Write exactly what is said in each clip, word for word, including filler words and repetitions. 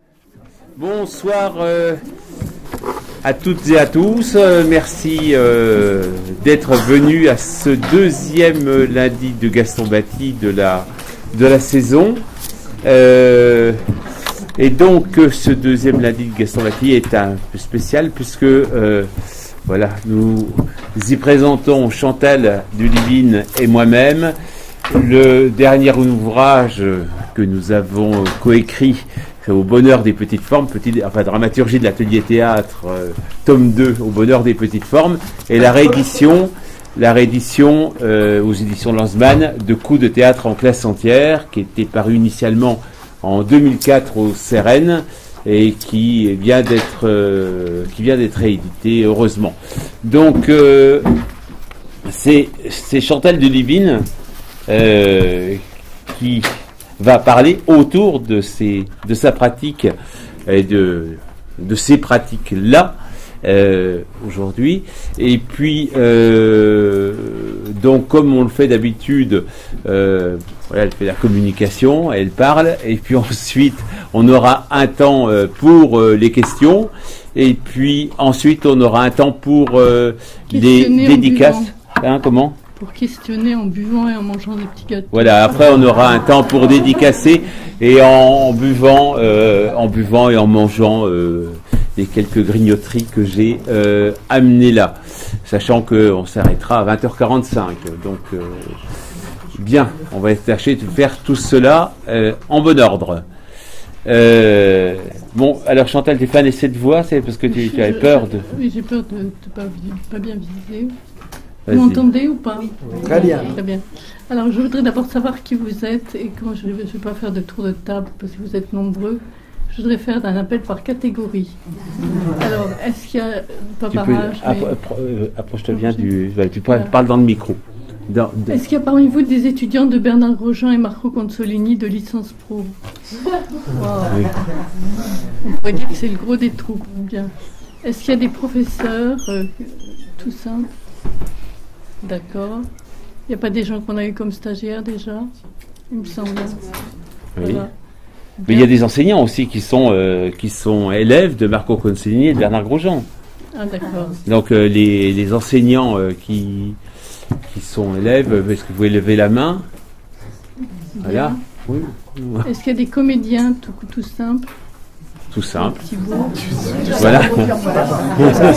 Bonsoir euh, à toutes et à tous. Euh, merci euh, d'être venus à ce deuxième lundi de Gaston Batti de la, de la saison. Euh, et donc, ce deuxième lundi de Gaston Batti est un peu spécial puisque euh, voilà, nous y présentons Chantal Dulivine et moi-même le dernier ouvrage que nous avons coécrit au bonheur des petites formes, petit, enfin dramaturgie de l'atelier théâtre, euh, tome deux, au bonheur des petites formes, et la réédition, la réédition euh, aux éditions Lanzmann de Coups de théâtre en classe entière, qui était paru initialement en deux mille quatre au C R N et qui vient d'être euh, qui vient d'être réédité, heureusement. Donc euh, c'est c'est Chantal Dulivine euh, qui va parler autour de ses, de sa pratique et de, de ces pratiques-là euh, aujourd'hui. Et puis, euh, donc, comme on le fait d'habitude, euh, voilà, elle fait la communication, elle parle, et puis ensuite, on aura un temps euh, pour euh, les questions, et puis ensuite, on aura un temps pour euh, les dédicaces. Hein, comment ? Pour questionner en buvant et en mangeant des petits gâteaux. Voilà, après on aura un temps pour dédicacer et en, en buvant, euh, en buvant et en mangeant euh, les quelques grignoteries que j'ai euh, amenées là, sachant qu'on s'arrêtera à vingt heures quarante-cinq. Donc euh, bien, on va tâcher de faire tout cela euh, en bon ordre. Euh, bon, alors Chantal, t'es fan de cette voix, c'est parce que tu, tu avais peur de... Oui, j'ai peur de ne pas, pas bien viser. Vous m'entendez ou pas? Très bien. Très bien. Alors, je voudrais d'abord savoir qui vous êtes et comment je ne vais pas faire de tour de table parce que vous êtes nombreux. Je voudrais faire un appel par catégorie. Alors, est-ce qu'il y a pas tu par peux, âge appro mais... Approche-toi bien du. Tu parles voilà. Dans le micro. Dans, de... Est-ce qu'il y a parmi vous des étudiants de Bernard Grosjean et Marco Consolini de licence pro? Wow. Oui. On pourrait dire que c'est le gros des trous. Bien. Est-ce qu'il y a des professeurs, euh, tout simple? D'accord. Il n'y a pas des gens qu'on a eu comme stagiaires déjà, il me semble. Oui. Voilà. Mais il y a des enseignants aussi qui sont, euh, qui sont élèves de Marco Consolini et de Bernard Grosjean. Ah d'accord. Donc euh, les, les enseignants euh, qui, qui sont élèves, est-ce que vous pouvez lever la main? Bien. Voilà. Oui. Est-ce qu'il y a des comédiens tout, tout simple? Tout simple. Voilà. Voilà.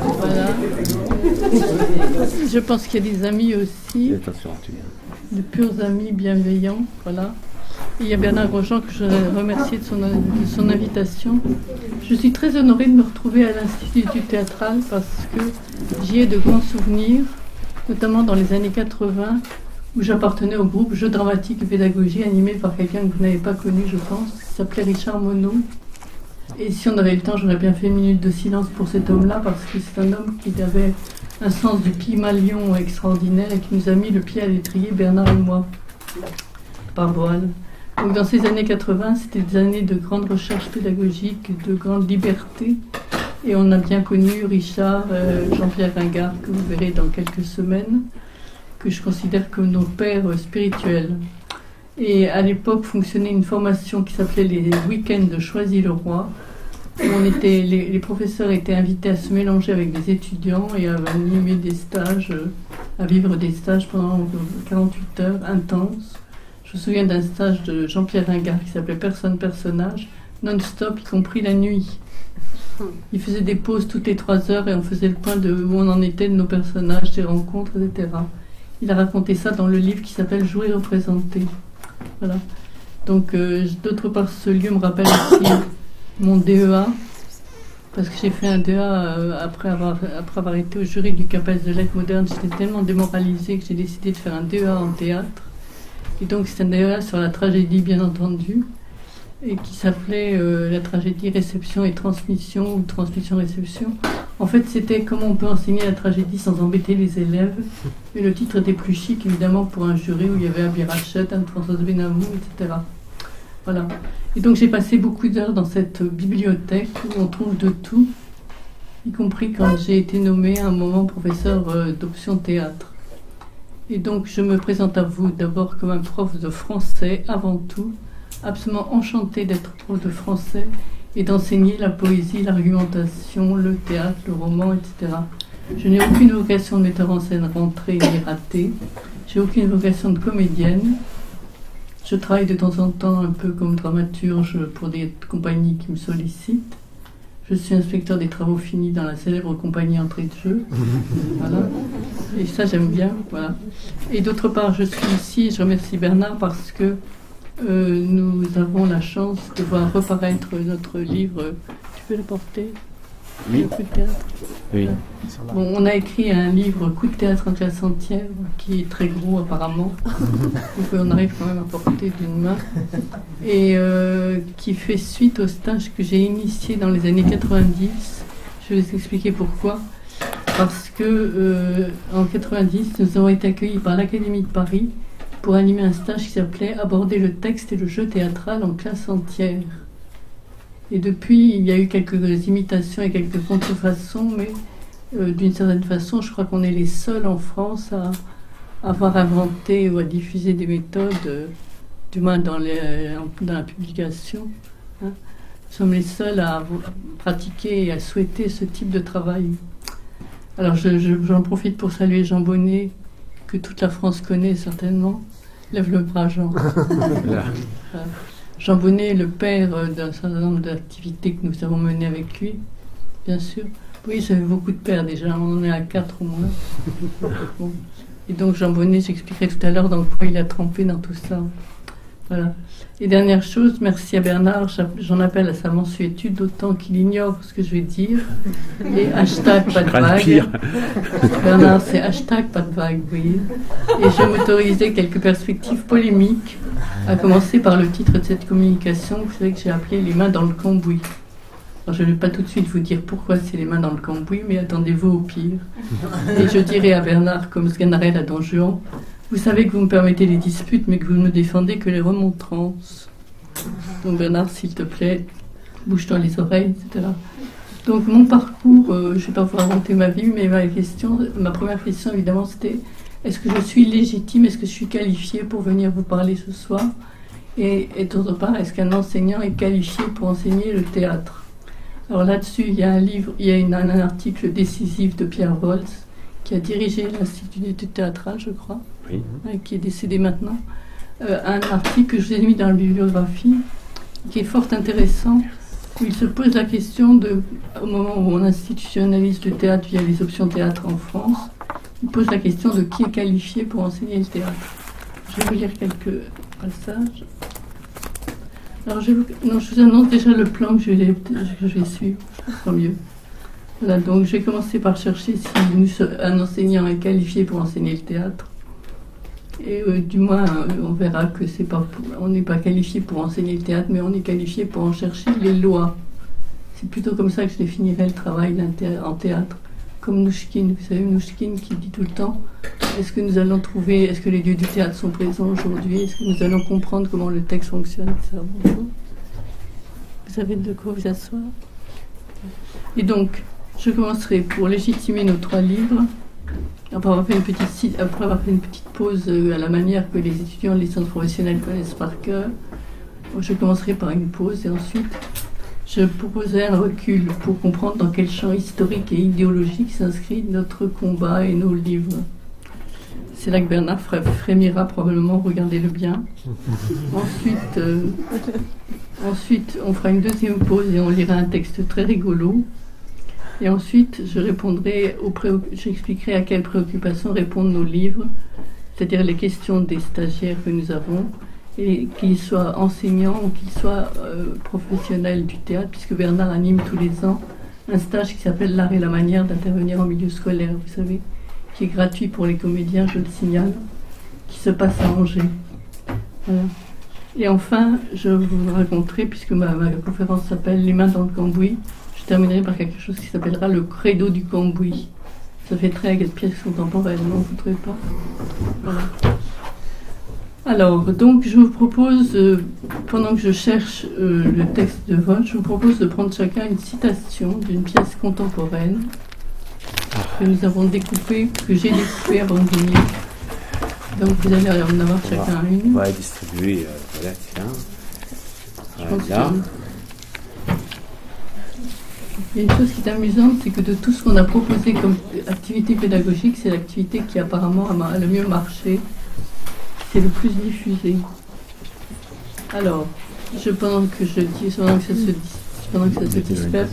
Je pense qu'il y a des amis aussi. Attention, tu viens. De purs amis bienveillants. Voilà. Et il y a Bernard Grosjean que je voudrais remercier de son, de son invitation. Je suis très honorée de me retrouver à l'Institut théâtral parce que j'y ai de grands souvenirs, notamment dans les années quatre-vingts, où j'appartenais au groupe Jeux dramatiques et pédagogie animé par quelqu'un que vous n'avez pas connu, je pense, qui s'appelait Richard Monod. Et si on avait le temps, j'aurais bien fait une minute de silence pour cet homme-là, parce que c'est un homme qui avait un sens du pygmalion extraordinaire et qui nous a mis le pied à l'étrier, Bernard et moi, par voile. Donc dans ces années quatre-vingts, c'était des années de grande recherche pédagogique, de grande liberté. Et on a bien connu Richard, euh, Jean-Pierre Ringard, que vous verrez dans quelques semaines, que je considère comme nos pères spirituels. Et à l'époque fonctionnait une formation qui s'appelait les week-ends de Choisy-le-Roi, où on était, les, les professeurs étaient invités à se mélanger avec des étudiants et à animer des stages, à vivre des stages pendant quarante-huit heures intenses. Je me souviens d'un stage de Jean-Pierre Ringard qui s'appelait Personne-Personnage, non-stop, y compris la nuit. Il faisait des pauses toutes les trois heures et on faisait le point de où on en était de nos personnages, des rencontres, et cetera. Il a raconté ça dans le livre qui s'appelle Jouer et représenter. Voilà. Donc, euh, d'autre part, ce lieu me rappelle aussi mon D E A, parce que j'ai fait un D E A euh, après, avoir, après avoir été au jury du CAPES de lettres modernes. J'étais tellement démoralisée que j'ai décidé de faire un D E A en théâtre. Et donc, c'est un D E A sur la tragédie, bien entendu, et qui s'appelait euh, la tragédie réception et transmission, ou transmission-réception. En fait, c'était comment on peut enseigner la tragédie sans embêter les élèves. Et le titre était plus chic, évidemment, pour un jury où il y avait Abi Rachette, Anne-Françoise Benamou, et cetera. Voilà. Et donc, j'ai passé beaucoup d'heures dans cette bibliothèque où on trouve de tout, y compris quand j'ai été nommée à un moment professeur euh, d'option théâtre. Et donc, je me présente à vous d'abord comme un prof de français, avant tout, absolument enchantée d'être prof de français et d'enseigner la poésie, l'argumentation, le théâtre, le roman, et cetera. Je n'ai aucune vocation de metteur en scène rentrée ni ratée. J'ai aucune vocation de comédienne. Je travaille de temps en temps un peu comme dramaturge pour des compagnies qui me sollicitent. Je suis inspecteur des travaux finis dans la célèbre compagnie Entrée de jeu. Voilà. Et ça, j'aime bien. Voilà. Et d'autre part, je suis ici, je remercie Bernard parce que euh, nous avons la chance de voir reparaître notre livre. Tu peux le porter ? Oui. Le coup de théâtre. Oui. Bon, on a écrit un livre, Coup de théâtre en classe entière, qui est très gros apparemment. Donc on arrive quand même à porter d'une main. Et euh, qui fait suite au stage que j'ai initié dans les années quatre-vingt-dix. Je vais vous expliquer pourquoi. Parce que euh, en quatre-vingt-dix, nous avons été accueillis par l'Académie de Paris pour animer un stage qui s'appelait Aborder le texte et le jeu théâtral en classe entière. Et depuis, il y a eu quelques imitations et quelques contrefaçons, mais euh, d'une certaine façon, je crois qu'on est les seuls en France à, à avoir inventé ou à diffuser des méthodes, euh, du moins dans, les, dans la publication. Hein. Nous sommes les seuls à, à pratiquer et à souhaiter ce type de travail. Alors je, je, j'en profite pour saluer Jean Bonnet, que toute la France connaît certainement. Lève le bras, Jean. Voilà. Jean Bonnet est le père d'un certain nombre d'activités que nous avons menées avec lui, bien sûr. Oui, j'avais beaucoup de pères déjà, on en est à quatre au moins. Bon. Et donc Jean Bonnet, j'expliquerai tout à l'heure dans quoi il a trempé dans tout ça. Voilà. Et dernière chose, merci à Bernard, j'en appelle à sa mansuétude, d'autant qu'il ignore ce que je vais dire. Et hashtag pas de vague. Bernard, c'est hashtag pas de vague, vous voyez. Et je vais m'autoriser quelques perspectives polémiques, à commencer par le titre de cette communication, vous savez que j'ai appelé Les mains dans le cambouis. Alors je ne vais pas tout de suite vous dire pourquoi c'est les mains dans le cambouis, mais attendez-vous au pire. Et je dirai à Bernard, comme Sganarelle à Don Juan, vous savez que vous me permettez les disputes, mais que vous ne me défendez que les remontrances. Donc Bernard, s'il te plaît, bouge-toi les oreilles, et cetera. Donc mon parcours, euh, je ne vais pas vous raconter ma vie, mais ma question, ma première question évidemment c'était est-ce que je suis légitime, est-ce que je suis qualifiée pour venir vous parler ce soir? Et, et d'autre part, est-ce qu'un enseignant est qualifié pour enseigner le théâtre? Alors là-dessus, il y a un livre, il y a une, un article décisif de Pierre Volz, qui a dirigé l'Institut d'études théâtrales, je crois, oui. hein, qui est décédé maintenant. Euh, un article que je vous ai mis dans la bibliographie, qui est fort intéressant, où il se pose la question de, au moment où on institutionnalise le théâtre via les options théâtre en France, il pose la question de qui est qualifié pour enseigner le théâtre. Je vais vous lire quelques passages. Alors, je, vous, non, je vous annonce déjà le plan que je vais, que je vais suivre, tant mieux. Voilà, donc je vais commencer par chercher si nous, un enseignant est qualifié pour enseigner le théâtre. Et euh, du moins, euh, on verra que c'est pas, on n'est pas qualifié pour enseigner le théâtre, mais on est qualifié pour en chercher les lois. C'est plutôt comme ça que je définirais le travail en théâtre. Comme Nouchkine, vous savez, Nouchkine qui dit tout le temps est-ce que nous allons trouver, est-ce que les dieux du théâtre sont présents aujourd'hui, est-ce que nous allons comprendre comment le texte fonctionne, et cetera. Bonjour. Vous avez de quoi vous asseoir. Et donc, je commencerai pour légitimer nos trois livres. Après avoir fait une petite, après avoir fait une petite pause à la manière que les étudiants de licence professionnelle connaissent par cœur, je commencerai par une pause et ensuite je proposerai un recul pour comprendre dans quel champ historique et idéologique s'inscrit notre combat et nos livres. C'est là que Bernard frémira probablement, regardez-le bien. Ensuite, euh, ensuite, on fera une deuxième pause et on lira un texte très rigolo. Et ensuite, je répondrai aux préoc... j'expliquerai à quelles préoccupations répondent nos livres, c'est-à-dire les questions des stagiaires que nous avons, et qu'ils soient enseignants ou qu'ils soient euh, professionnels du théâtre, puisque Bernard anime tous les ans un stage qui s'appelle L'art et la manière d'intervenir en milieu scolaire, vous savez, qui est gratuit pour les comédiens, je le signale, qui se passe à Angers. Voilà. Et enfin, je vous raconterai, puisque ma, ma conférence s'appelle Les mains dans le cambouis, je terminerai par quelque chose qui s'appellera le credo du cambouis. Ça fait très pièce contemporaine, non, vous ne trouvez pas? Voilà. Alors, donc, je vous propose, euh, pendant que je cherche euh, le texte de vote, je vous propose de prendre chacun une citation d'une pièce contemporaine que nous avons découpée, que j'ai découpée avant de venir. Donc, vous allez en avoir chacun une. On va la distribuer, euh, voilà, tiens. fonctionne. Il y a une chose qui est amusante, c'est que de tout ce qu'on a proposé comme activité pédagogique, c'est l'activité qui apparemment a le mieux marché, c'est le plus diffusé. Alors, je, pendant que je dis, pendant que ça se, pendant que ça se disperse,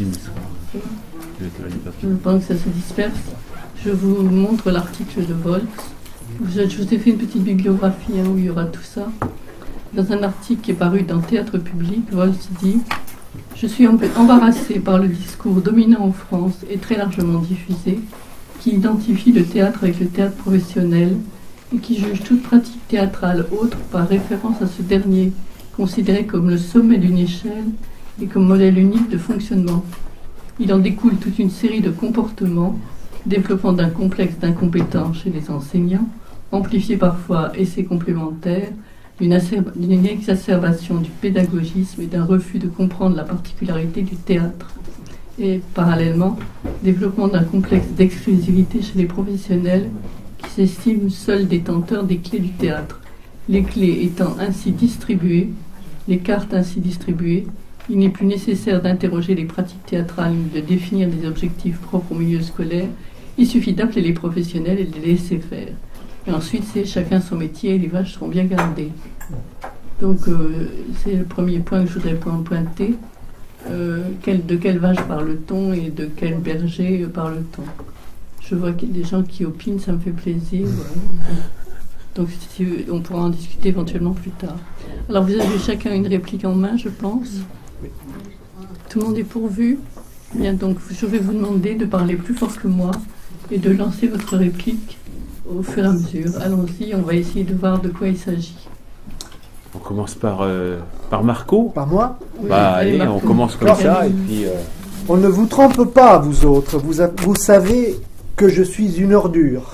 pendant que ça se disperse, je vous montre l'article de Volks. Je vous ai fait une petite bibliographie hein, où il y aura tout ça. Dans un article qui est paru dans Théâtre Public, Volks dit « Je suis embarrassé par le discours dominant en France et très largement diffusé, qui identifie le théâtre avec le théâtre professionnel et qui juge toute pratique théâtrale autre par référence à ce dernier, considéré comme le sommet d'une échelle et comme modèle unique de fonctionnement. Il en découle toute une série de comportements développant d'un complexe d'incompétence chez les enseignants, amplifié parfois essais complémentaires, d'une exacerbation du pédagogisme et d'un refus de comprendre la particularité du théâtre. Et parallèlement, développement d'un complexe d'exclusivité chez les professionnels qui s'estiment seuls détenteurs des clés du théâtre. Les clés étant ainsi distribuées, les cartes ainsi distribuées, il n'est plus nécessaire d'interroger les pratiques théâtrales ou de définir des objectifs propres au milieu scolaire. Il suffit d'appeler les professionnels et de les laisser faire. Et ensuite, c'est chacun son métier et les vaches seront bien gardées. Donc, euh, c'est le premier point que je voudrais pointer. Euh, quel, de quelle vache parle-t-on et de quel berger parle-t-on? Je vois qu'il y a des gens qui opinent, ça me fait plaisir. Ouais. Donc, si, on pourra en discuter éventuellement plus tard. Alors, vous avez chacun une réplique en main, je pense. Tout le monde est pourvu. Bien, donc, je vais vous demander de parler plus fort que moi et de lancer votre réplique au fur et à mesure. Allons-y, on va essayer de voir de quoi il s'agit. On commence par, euh, par Marco. Par moi? Oui, bah allez, allez on commence comme Alors, ça et puis... Euh... On ne vous trompe pas, vous autres. Vous, a, vous savez que je suis une ordure.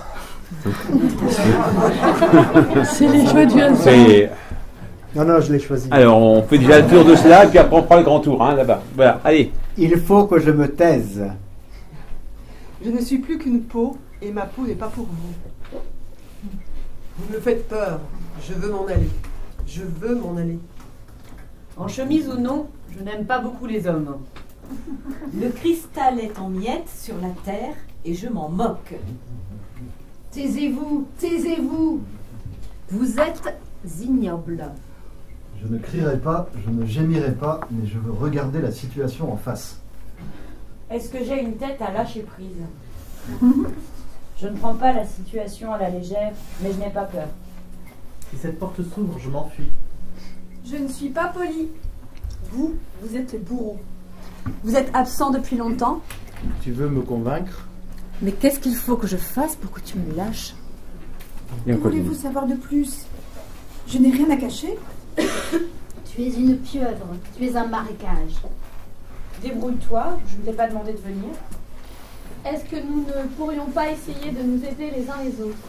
C'est les choix du hasard. Non, non, je l'ai choisi. Alors, on fait déjà le tour de cela, et puis après on prend le grand tour, hein, là-bas. Voilà, allez. Il faut que je me taise. Je ne suis plus qu'une peau, et ma peau n'est pas pour vous. Vous me faites peur. Je veux m'en aller. Je veux m'en aller. En chemise ou non, je n'aime pas beaucoup les hommes. Le cristal est en miettes sur la terre, et je m'en moque. Taisez-vous, taisez-vous. Vous êtes ignoble. Je ne crierai pas, je ne gémirai pas, mais je veux regarder la situation en face. Est-ce que j'ai une tête à lâcher prise? Je ne prends pas la situation à la légère, mais je n'ai pas peur. Si cette porte s'ouvre, je m'enfuis. Je ne suis pas poli. Vous, vous êtes le bourreau. Vous êtes absent depuis longtemps. Tu veux me convaincre? Mais qu'est-ce qu'il faut que je fasse pour que tu me lâches? Que voulez-vous savoir de plus? Je n'ai rien à cacher. Tu es une pieuvre, tu es un marécage. Débrouille-toi, je ne t'ai pas demandé de venir. Est-ce que nous ne pourrions pas essayer de nous aider les uns les autres?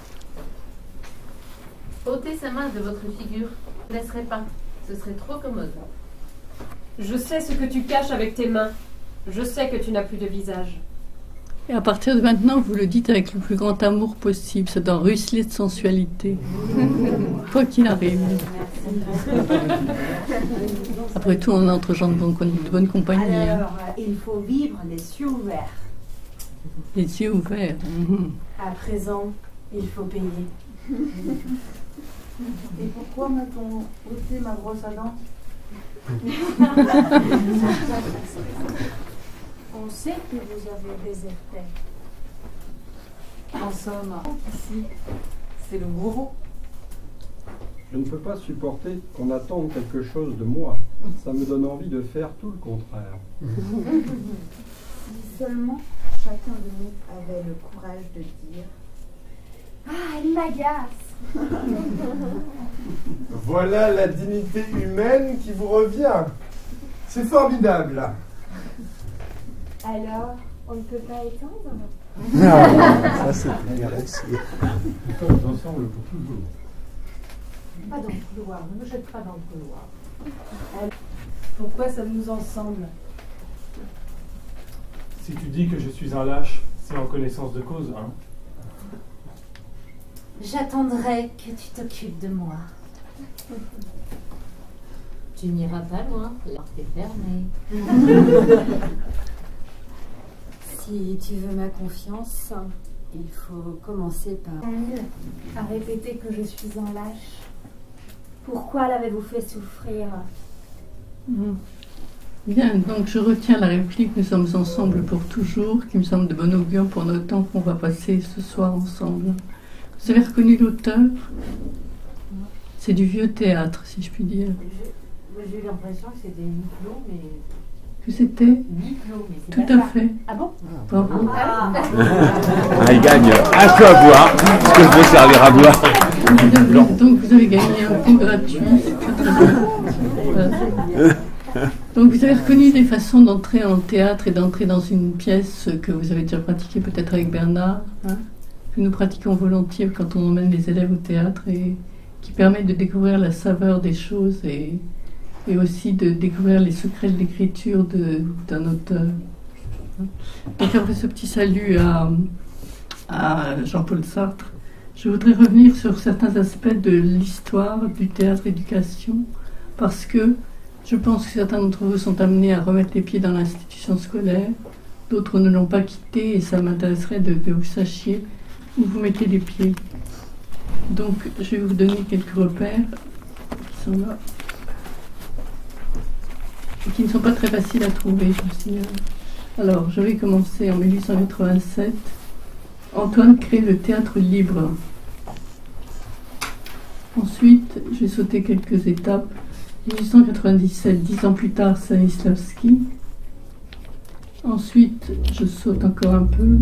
Ôtez sa main de votre figure. Je ne laisserai pas. Ce serait trop commode. Je sais ce que tu caches avec tes mains. Je sais que tu n'as plus de visage. Et à partir de maintenant, vous le dites avec le plus grand amour possible. Ça doit ruisseler de sensualité. Quoi qu'il arrive. Après tout, on est entre gens de bonne, de bonne compagnie. Alors, hein. Il faut vivre les yeux ouverts. Les yeux ouverts. Mmh. À présent, il faut payer. Et pourquoi m'a-t-on ôté ma brosse à dents? On sait que vous avez des effets. En somme, ici, c'est le bourreau. Je ne peux pas supporter qu'on attende quelque chose de moi. Ça me donne envie de faire tout le contraire. Si seulement chacun de nous avait le courage de dire « Ah, il m'agace !» Voilà la dignité humaine qui vous revient. C'est formidable. Alors, on ne peut pas étendre? Non, ça c'est bien réussi. Nous sommes ensemble pour toujours. Pas dans le couloir, ne me jette pas dans le couloir. Alors, pourquoi sommes-nous ensemble? Si tu dis que je suis un lâche, c'est en connaissance de cause, hein? J'attendrai que tu t'occupes de moi. Tu n'iras pas loin, la porte est fermée. Si tu veux ma confiance, il faut commencer par... À répéter que je suis un lâche. Pourquoi l'avez-vous fait souffrir? Bien, donc je retiens la réplique « Nous sommes ensemble pour toujours » qui me semble de bon augure pour le temps qu'on va passer ce soir ensemble. Vous avez reconnu l'auteur? C'est du vieux théâtre, si je puis dire. J'ai eu l'impression que c'était Niclot, mais... Que c'était Niclot, mais c'est Tout pas à ça. fait. Ah bon? Bravo. Ah. Ah, il gagne un peu à boire, parce que je veux servir à boire. Donc vous avez gagné un coup gratuit, c'est très très bien. Voilà. Donc vous avez reconnu les façons d'entrer en théâtre et d'entrer dans une pièce que vous avez déjà pratiquée peut-être avec Bernard, hein, que nous pratiquons volontiers quand on emmène les élèves au théâtre et qui permet de découvrir la saveur des choses et, et aussi de découvrir les secrets de l'écriture d'un auteur. Donc après ce petit salut à, à Jean-Paul Sartre, je voudrais revenir sur certains aspects de l'histoire du théâtre-éducation parce que je pense que certains d'entre vous sont amenés à remettre les pieds dans l'institution scolaire, d'autres ne l'ont pas quitté et ça m'intéresserait de, que vous sachiez où vous mettez les pieds. Donc je vais vous donner quelques repères qui sont là et qui ne sont pas très faciles à trouver, je vous signale. Alors je vais commencer en mille huit cent quatre-vingt-sept. Antoine crée le théâtre libre. Ensuite, je vais sauter quelques étapes. mille huit cent quatre-vingt-dix-sept, dix ans plus tard, Stanislavski. Ensuite, je saute encore un peu.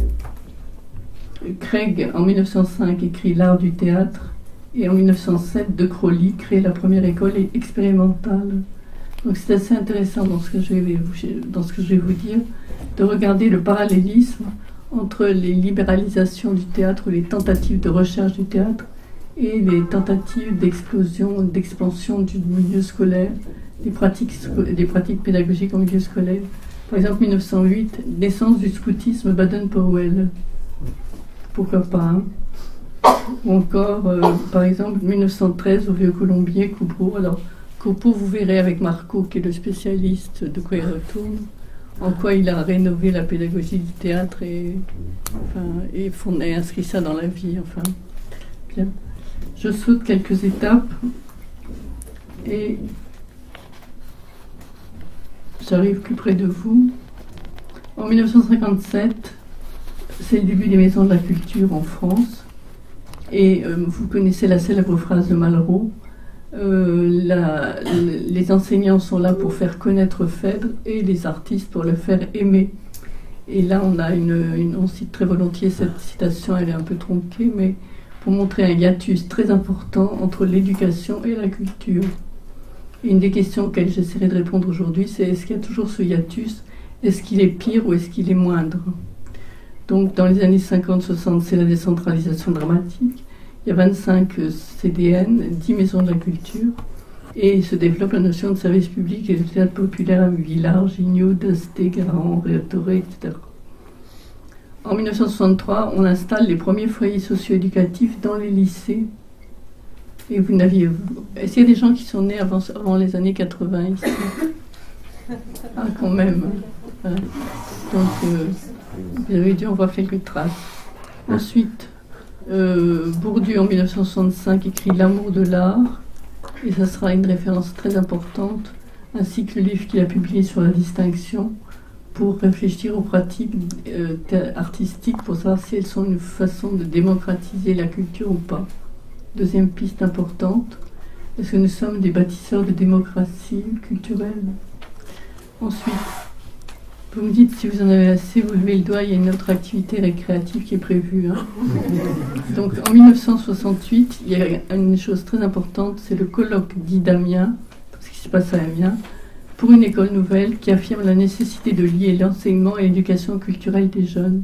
Craig, en mille neuf cent cinq, écrit L'art du théâtre. Et en mille neuf cent sept, De Crowley crée la première école expérimentale. Donc c'est assez intéressant dans ce que je vais vous, dans ce que je vais vous dire, de regarder le parallélisme entre les libéralisations du théâtre ou les tentatives de recherche du théâtre et les tentatives d'explosion, d'expansion du milieu scolaire, des pratiques, des pratiques pédagogiques en milieu scolaire. Par exemple, mille neuf cent huit, naissance du scoutisme Baden-Powell. Pourquoi pas, hein? Ou encore, euh, par exemple, mille neuf cent treize, au Vieux-Colombier, Coupeau. Alors, Coupeau, vous verrez avec Marco, qui est le spécialiste de quoi il retourne, en quoi il a rénové la pédagogie du théâtre et, enfin, et, fond, et inscrit ça dans la vie. Enfin, bien. Je saute quelques étapes et j'arrive plus près de vous. En mille neuf cent cinquante-sept, c'est le début des maisons de la culture en France. Et euh, vous connaissez la célèbre phrase de Malraux. Euh, la, les enseignants sont là pour faire connaître Phèdre et les artistes pour le faire aimer. Et là, on a une, une, on cite très volontiers cette citation, elle est un peu tronquée, mais pour montrer un hiatus très important entre l'éducation et la culture. Et une des questions auxquelles j'essaierai de répondre aujourd'hui, c'est est-ce qu'il y a toujours ce hiatus? Est-ce qu'il est pire ou est-ce qu'il est moindre? Donc, dans les années cinquante soixante, c'est la décentralisation dramatique. Il y a vingt-cinq C D N, dix maisons de la culture, et se développe la notion de service public et de théâtre populaire à Villars, Gignot, Dasté, Garand, Rétoré, et cetera. En mille neuf cent soixante-trois, on installe les premiers foyers socio-éducatifs dans les lycées. Et vous n'aviez... Est-ce qu'il y a des gens qui sont nés avant, avant les années quatre-vingts ici? Ah, quand même. Hein. Donc, euh, vous avez dû en voir quelques traces. Ensuite, euh, Bourdieu, en mille neuf cent soixante-cinq, écrit L'amour de l'art. Et ça sera une référence très importante, ainsi que le livre qu'il a publié sur la distinction, pour réfléchir aux pratiques euh, artistiques, pour savoir si elles sont une façon de démocratiser la culture ou pas. Deuxième piste importante, est-ce que nous sommes des bâtisseurs de démocratie culturelle? Ensuite, vous me dites si vous en avez assez, vous levez le doigt, il y a une autre activité récréative qui est prévue. Hein. Donc en mille neuf cent soixante-huit, il y a une chose très importante, c'est le colloque dit d'Amiens, ce qui se passe à Amiens, pour une école nouvelle qui affirme la nécessité de lier l'enseignement et l'éducation culturelle des jeunes.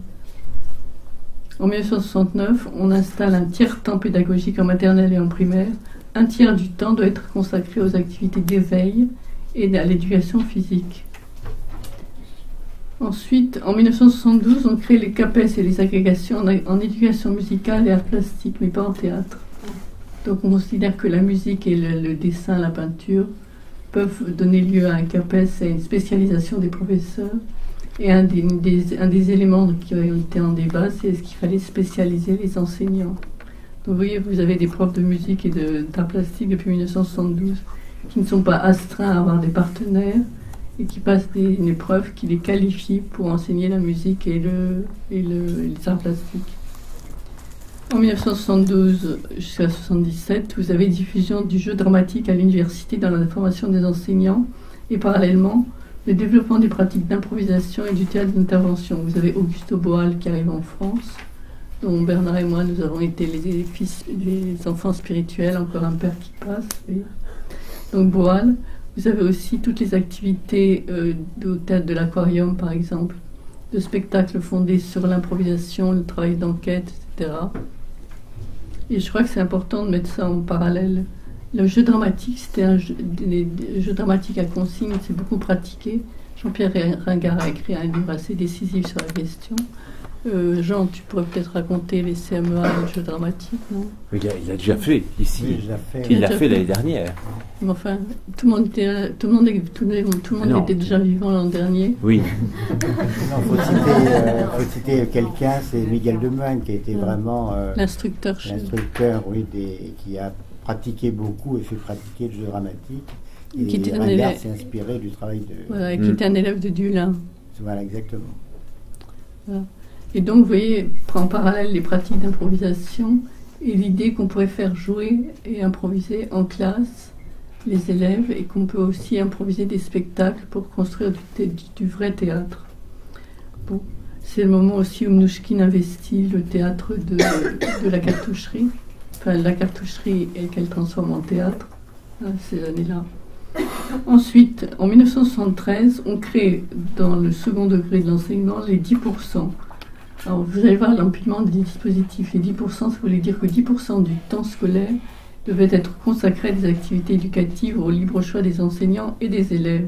En mille neuf cent soixante-neuf, on installe un tiers-temps pédagogique en maternelle et en primaire. Un tiers du temps doit être consacré aux activités d'éveil et à l'éducation physique. Ensuite, en mille neuf cent soixante-douze, on crée les CAPES et les agrégations en, en éducation musicale et art plastique, mais pas en théâtre. Donc on considère que la musique et le, le dessin, la peinture peuvent donner lieu à un CAPES et à une spécialisation des professeurs. Et un des, des, un des éléments qui ont été en débat, c'est est-ce qu'il fallait spécialiser les enseignants. Donc vous voyez, vous avez des profs de musique et de, d'art plastique depuis mille neuf cent soixante-douze qui ne sont pas astreints à avoir des partenaires et qui passent des, une épreuve qui les qualifie pour enseigner la musique et, le, et, le, et les arts plastiques. En mille neuf cent soixante-douze jusqu'à mille neuf cent soixante-dix-sept, vous avez diffusion du jeu dramatique à l'université dans la formation des enseignants et parallèlement le développement des pratiques d'improvisation et du théâtre d'intervention. Vous avez Augusto Boal qui arrive en France, dont Bernard et moi nous avons été les, fils, les enfants spirituels, encore un père qui passe. Et donc Boal. Vous avez aussi toutes les activités euh, au théâtre de l'Aquarium, par exemple, de spectacles fondés sur l'improvisation, le travail d'enquête, et cetera. Et je crois que c'est important de mettre ça en parallèle. Le jeu dramatique, c'était un jeu, des, des jeux dramatiques à consigne, c'est beaucoup pratiqué. Jean-Pierre Ringard a écrit un livre assez décisif sur la question. Euh, Jean, tu pourrais peut-être raconter les C M E A et le jeu dramatique, non? il a, il a déjà fait ici. Oui, il l'a fait, il l'a fait l'année dernière. Mais enfin, tout le monde était, tout le monde, tout le monde, tout le monde était déjà vivant l'an dernier. Oui. Il faut citer, euh, faut citer quelqu'un, c'est Miguel Demuin qui a été vraiment euh, l'instructeur, l'instructeur, oui, des, qui a pratiqué beaucoup et fait pratiquer le jeu dramatique. Et qui était Ringard s'est inspiré du travail de. Voilà, qui mmh. était un élève de Dulin. Voilà, exactement. Voilà. Et donc, vous voyez, en parallèle les pratiques d'improvisation et l'idée qu'on pourrait faire jouer et improviser en classe les élèves et qu'on peut aussi improviser des spectacles pour construire du, du, du vrai théâtre. Bon, c'est le moment aussi où Mnouchkine investit le théâtre de, de la cartoucherie, enfin la cartoucherie et qu'elle transforme en théâtre, hein, ces années-là. Ensuite, en mille neuf cent soixante-treize, on crée dans le second degré de l'enseignement les dix pour cent. Alors, vous allez voir l'empilement des dispositifs. Les dix pour cent, ça voulait dire que dix pour cent du temps scolaire devait être consacré à des activités éducatives au libre choix des enseignants et des élèves.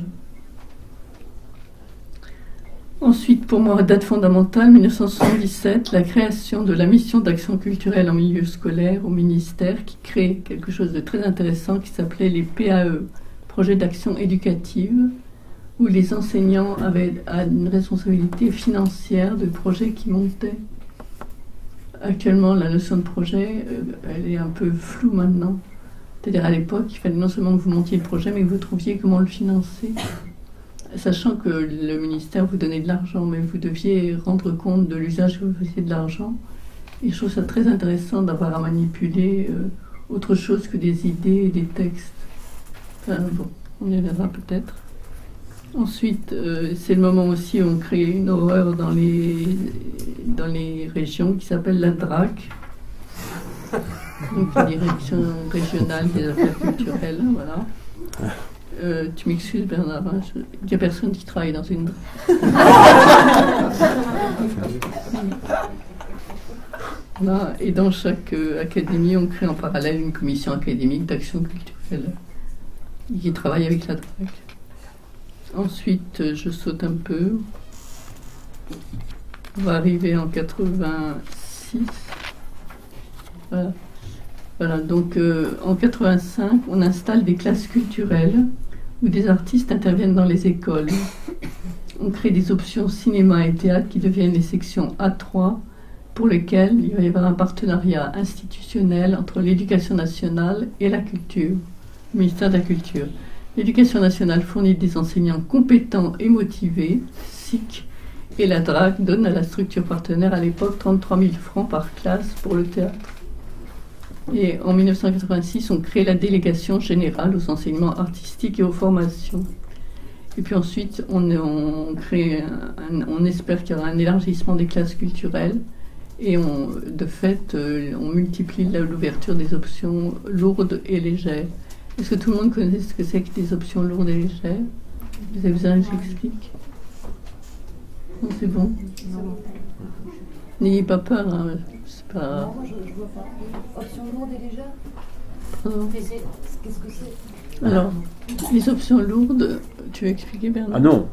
Ensuite, pour moi, date fondamentale, mille neuf cent soixante-dix-sept, la création de la mission d'action culturelle en milieu scolaire au ministère qui crée quelque chose de très intéressant qui s'appelait les P A E, Projets d'action éducative, où les enseignants avaient une responsabilité financière de projets qui montaient. Actuellement, la notion de projet, elle est un peu floue maintenant. C'est-à-dire, à l'époque, il fallait non seulement que vous montiez le projet, mais que vous trouviez comment le financer. Sachant que le ministère vous donnait de l'argent, mais vous deviez rendre compte de l'usage que vous faisiez de l'argent. Et je trouve ça très intéressant d'avoir à manipuler euh, autre chose que des idées et des textes. Enfin, bon, on y reviendra peut-être. Ensuite, euh, c'est le moment aussi où on crée une horreur dans les, dans les régions qui s'appelle la D R A C, donc la Direction Régionale des Affaires Culturelles, voilà. Euh, tu m'excuses Bernard, hein, je... il n'y a personne qui travaille dans une D R A C. Voilà, et dans chaque euh, académie, on crée en parallèle une commission académique d'action culturelle qui travaille avec la D R A C. Ensuite, je saute un peu. On va arriver en quatre-vingt-six. Voilà. Voilà, donc euh, en quatre-vingt-cinq, on installe des classes culturelles où des artistes interviennent dans les écoles. On crée des options cinéma et théâtre qui deviennent les sections A trois, pour lesquelles il va y avoir un partenariat institutionnel entre l'éducation nationale et la culture, le ministère de la Culture. L'éducation nationale fournit des enseignants compétents et motivés, S I C, et la D R A C donne à la structure partenaire à l'époque trente-trois mille francs par classe pour le théâtre. Et en mille neuf cent quatre-vingt-six, on crée la délégation générale aux enseignements artistiques et aux formations. Et puis ensuite, on, on, crée un, on espère qu'il y aura un élargissement des classes culturelles. Et on, de fait, on multiplie l'ouverture des options lourdes et légères. Est-ce que tout le monde connaît ce que c'est que des options lourdes et légères? Vous avez besoin que j'explique? Non, c'est bon. N'ayez pas peur, hein. C'est pas... Non, je, je vois pas. Options lourdes et légères? Non. Qu'est-ce que c'est? Alors, les options lourdes, tu veux expliquer, Bernard? Ah non.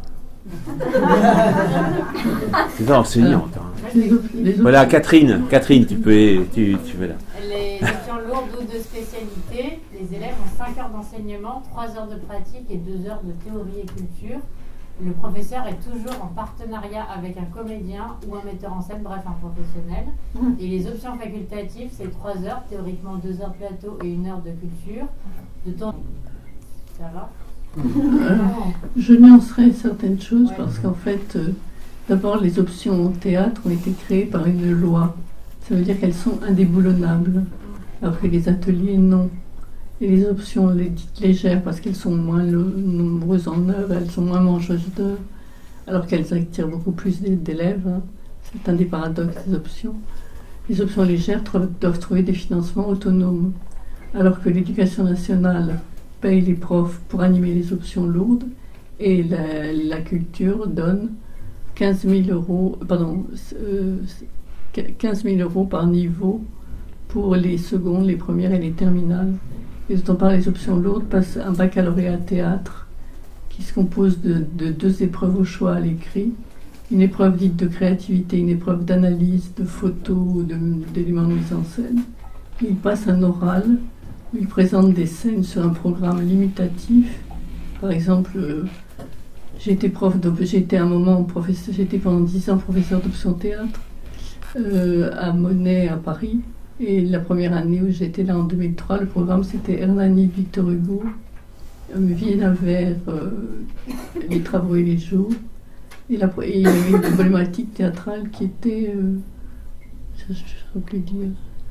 C'est ça, enseignante. Hein. Les op- les voilà, Catherine. Catherine, tu peux, tu, tu veux là. Les options lourdes ou de spécialité, les les élèves ont cinq heures d'enseignement, trois heures de pratique et deux heures de théorie et culture. Le professeur est toujours en partenariat avec un comédien ou un metteur en scène, bref, un professionnel. Et les options facultatives, c'est trois heures, théoriquement deux heures plateau et une heure de culture. De temps... Ça va euh, Je nuancerai certaines choses ouais. parce qu'en fait, euh, d'abord, les options en théâtre ont été créées par une loi. Ça veut dire qu'elles sont indéboulonnables, alors que les ateliers, non. Et les options les dites légères, parce qu'elles sont moins nombreuses en heures, elles sont moins mangeuses d'heures, alors qu'elles attirent beaucoup plus d'élèves. Hein. C'est un des paradoxes des options. Les options légères doivent trouver des financements autonomes, alors que l'éducation nationale paye les profs pour animer les options lourdes, et la, la culture donne quinze mille euros, pardon, euh, quinze mille euros par niveau pour les secondes, les premières et les terminales. Et dont on parle, les options lourdes passent un baccalauréat théâtre qui se compose de, de deux épreuves au choix à l'écrit, une épreuve dite de créativité, une épreuve d'analyse, de photos ou d'éléments de mise en scène. Il passe un oral où il présente des scènes sur un programme limitatif. Par exemple, euh, j'ai été prof j'ai été un moment professeur, j'ai été pendant dix ans professeur d'option théâtre euh, à Monet à Paris. Et la première année où j'étais là en deux mille trois, le programme c'était Hernani de Victor Hugo, Vienne vers euh, les travaux et les jours. Et, la, et il y avait une problématique théâtrale qui était, euh, je ne sais plus dire,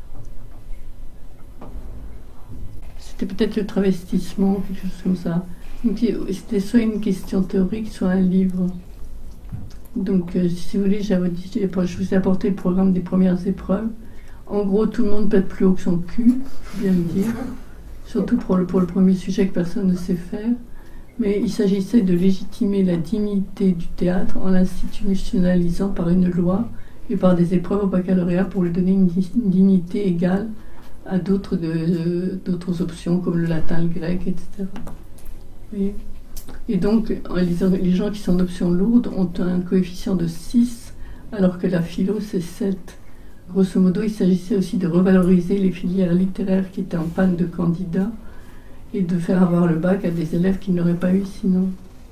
c'était peut-être le travestissement, quelque chose comme ça. Donc c'était soit une question théorique, soit un livre. Donc euh, si vous voulez, je vous ai apporté le programme des premières épreuves. En gros, tout le monde peut être plus haut que son cul, il faut bien le dire. Surtout pour le, pour le premier sujet que personne ne sait faire. Mais il s'agissait de légitimer la dignité du théâtre en l'institutionnalisant par une loi et par des épreuves au baccalauréat pour lui donner une, une dignité égale à d'autres d'autres options comme le latin, le grec, et cetera. Et, et donc, les, les gens qui sont en option lourde ont un coefficient de six, alors que la philo, c'est sept. Grosso modo, il s'agissait aussi de revaloriser les filières littéraires qui étaient en panne de candidats et de faire avoir le bac à des élèves qui ne l'auraient pas eu sinon.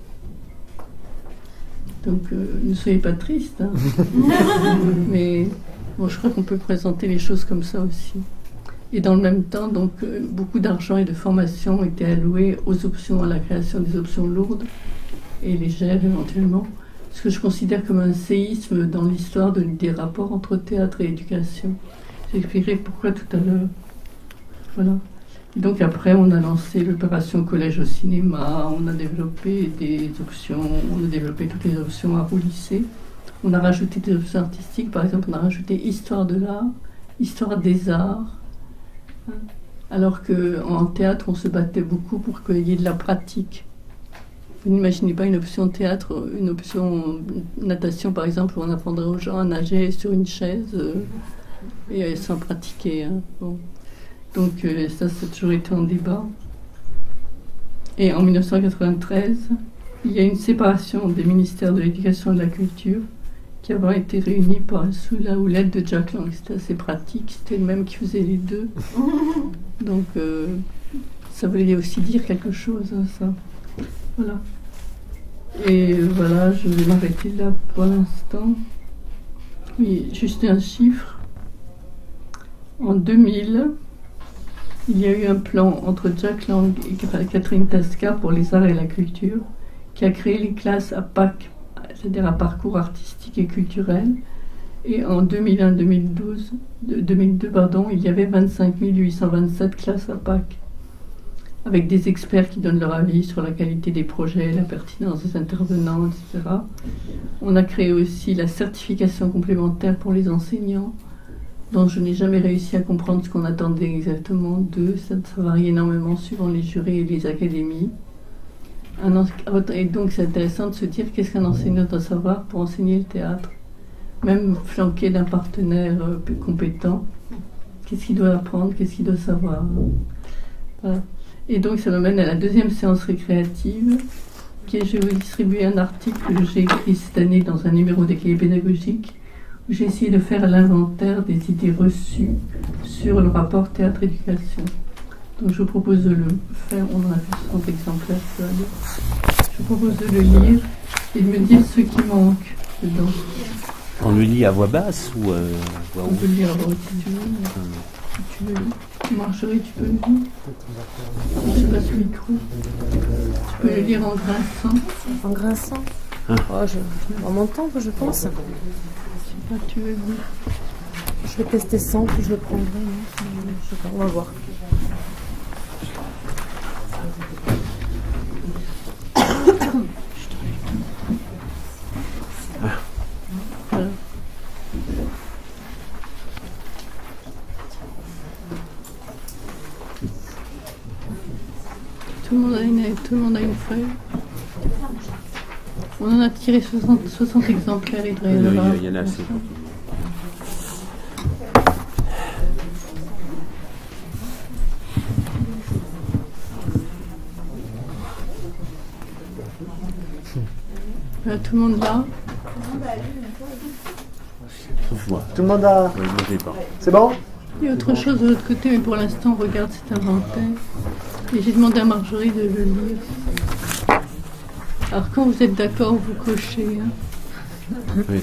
Donc, euh, ne soyez pas tristes. Hein. Mais bon, je crois qu'on peut présenter les choses comme ça aussi. Et dans le même temps, donc, euh, beaucoup d'argent et de formation étaient alloués aux options, à la création des options lourdes et légères éventuellement. Ce que je considère comme un séisme dans l'histoire de, des rapports entre théâtre et éducation. J'expliquerai pourquoi tout à l'heure. Voilà. Et donc après, on a lancé l'opération Collège au cinéma, on a développé des options, on a développé toutes les options art au lycée. On a rajouté des options artistiques, par exemple, on a rajouté Histoire de l'art, Histoire des arts. Alors qu'en théâtre, on se battait beaucoup pour qu'il y ait de la pratique. Vous n'imaginez pas une option théâtre, une option natation par exemple, où on apprendrait aux gens à nager sur une chaise euh, et sans pratiquer. Hein. Bon. Donc euh, ça, ça a toujours été en débat. Et en mille neuf cent quatre-vingt-treize, il y a une séparation des ministères de l'éducation et de la culture qui a été réunie par, sous la houlette de Jack Lang. C'était assez pratique, c'était le même qui faisait les deux. Donc euh, ça voulait aussi dire quelque chose, hein, ça. Voilà. Et voilà, je vais m'arrêter là pour l'instant. Oui, juste un chiffre. En deux mille, il y a eu un plan entre Jack Lang et Catherine Tasca pour les arts et la culture, qui a créé les classes à P A C, c'est-à-dire à parcours artistique et culturel. Et en deux mille un deux mille douze, deux mille deux, pardon, il y avait vingt-cinq mille huit cent vingt-sept classes à P A C. Avec des experts qui donnent leur avis sur la qualité des projets, la pertinence des intervenants, et cetera. On a créé aussi la certification complémentaire pour les enseignants, dont je n'ai jamais réussi à comprendre ce qu'on attendait exactement d'eux. Ça, ça varie énormément suivant les jurés et les académies. Un, et donc c'est intéressant de se dire qu'est-ce qu'un enseignant doit savoir pour enseigner le théâtre, même flanqué d'un partenaire euh, compétent. Qu'est-ce qu'il doit apprendre, qu'est-ce qu'il doit savoir. Voilà. Et donc ça me mène à la deuxième séance récréative, qui est, je vais vous distribuer un article que j'ai écrit cette année dans un numéro des cahiers pédagogiques, où j'ai essayé de faire l'inventaire des idées reçues sur le rapport théâtre-éducation. Donc je propose de le faire, on en a fait soixante exemplaires, ça va dire. Je propose de le lire et de me dire ce qui manque dedans. On le lit à voix basse ou euh, voix On peut le lire à voix haute si tu veux. Hum. Si tu veux. Marjorie, tu peux le lire. Je passe le micro. Tu peux le lire en grinçant. En grinçant Hein. Oh, je... En m'entendre, je pense. Je sais pas, tu veux le lire. Je vais tester sans, puis je le prendrai. Non je sais pas, on va voir. Voilà. Tout le monde a une, tout le monde a une feuille. On en a tiré soixante, soixante exemplaires, il devrait y en Il y, avoir. il y en a assez. Euh, tout le monde là. Sauf moi. Tout le monde a... Oui, moi, je l'ai pas. C'est bon? Il y a autre chose de l'autre côté, mais pour l'instant, on regarde cet inventaire. Et j'ai demandé à Marjorie de le lire. Alors, quand vous êtes d'accord, vous cochez. Hein. Oui.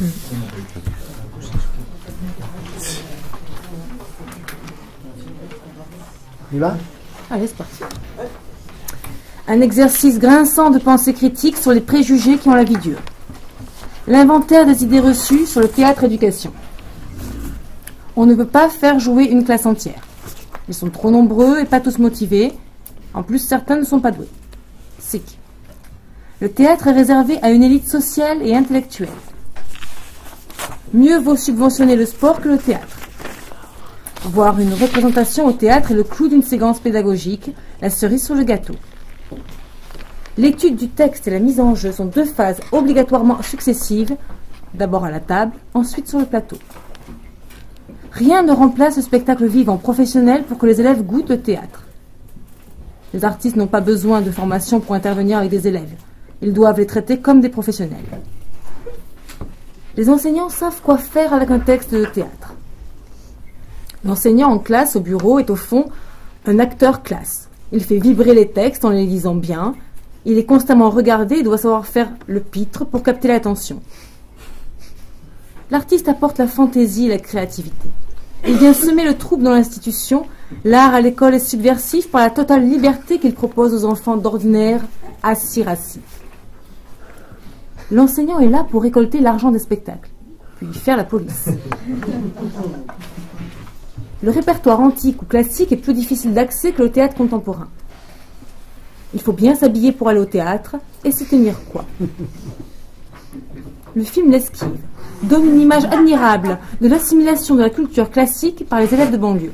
Il va? Allez, c'est parti. Un exercice grinçant de pensée critique sur les préjugés qui ont la vie dure. L'inventaire des idées reçues sur le théâtre-éducation. On ne peut pas faire jouer une classe entière. Ils sont trop nombreux et pas tous motivés. En plus, certains ne sont pas doués. Sick. Le théâtre est réservé à une élite sociale et intellectuelle. Mieux vaut subventionner le sport que le théâtre. Voir une représentation au théâtre est le clou d'une séquence pédagogique, la cerise sur le gâteau. L'étude du texte et la mise en jeu sont deux phases obligatoirement successives, d'abord à la table, ensuite sur le plateau. Rien ne remplace le spectacle vivant professionnel pour que les élèves goûtent le théâtre. Les artistes n'ont pas besoin de formation pour intervenir avec des élèves. Ils doivent les traiter comme des professionnels. Les enseignants savent quoi faire avec un texte de théâtre. L'enseignant en classe, au bureau, est au fond un acteur classe. Il fait vibrer les textes en les lisant bien. Il est constamment regardé et doit savoir faire le pitre pour capter l'attention. L'artiste apporte la fantaisie et la créativité. Il vient semer le trouble dans l'institution. L'art à l'école est subversif par la totale liberté qu'il propose aux enfants d'ordinaire assis rassis. L'enseignant est là pour récolter l'argent des spectacles, puis faire la police. Le répertoire antique ou classique est plus difficile d'accès que le théâtre contemporain. Il faut bien s'habiller pour aller au théâtre et se tenir quoi. Le film L'Esquive donne une image admirable de l'assimilation de la culture classique par les élèves de banlieue.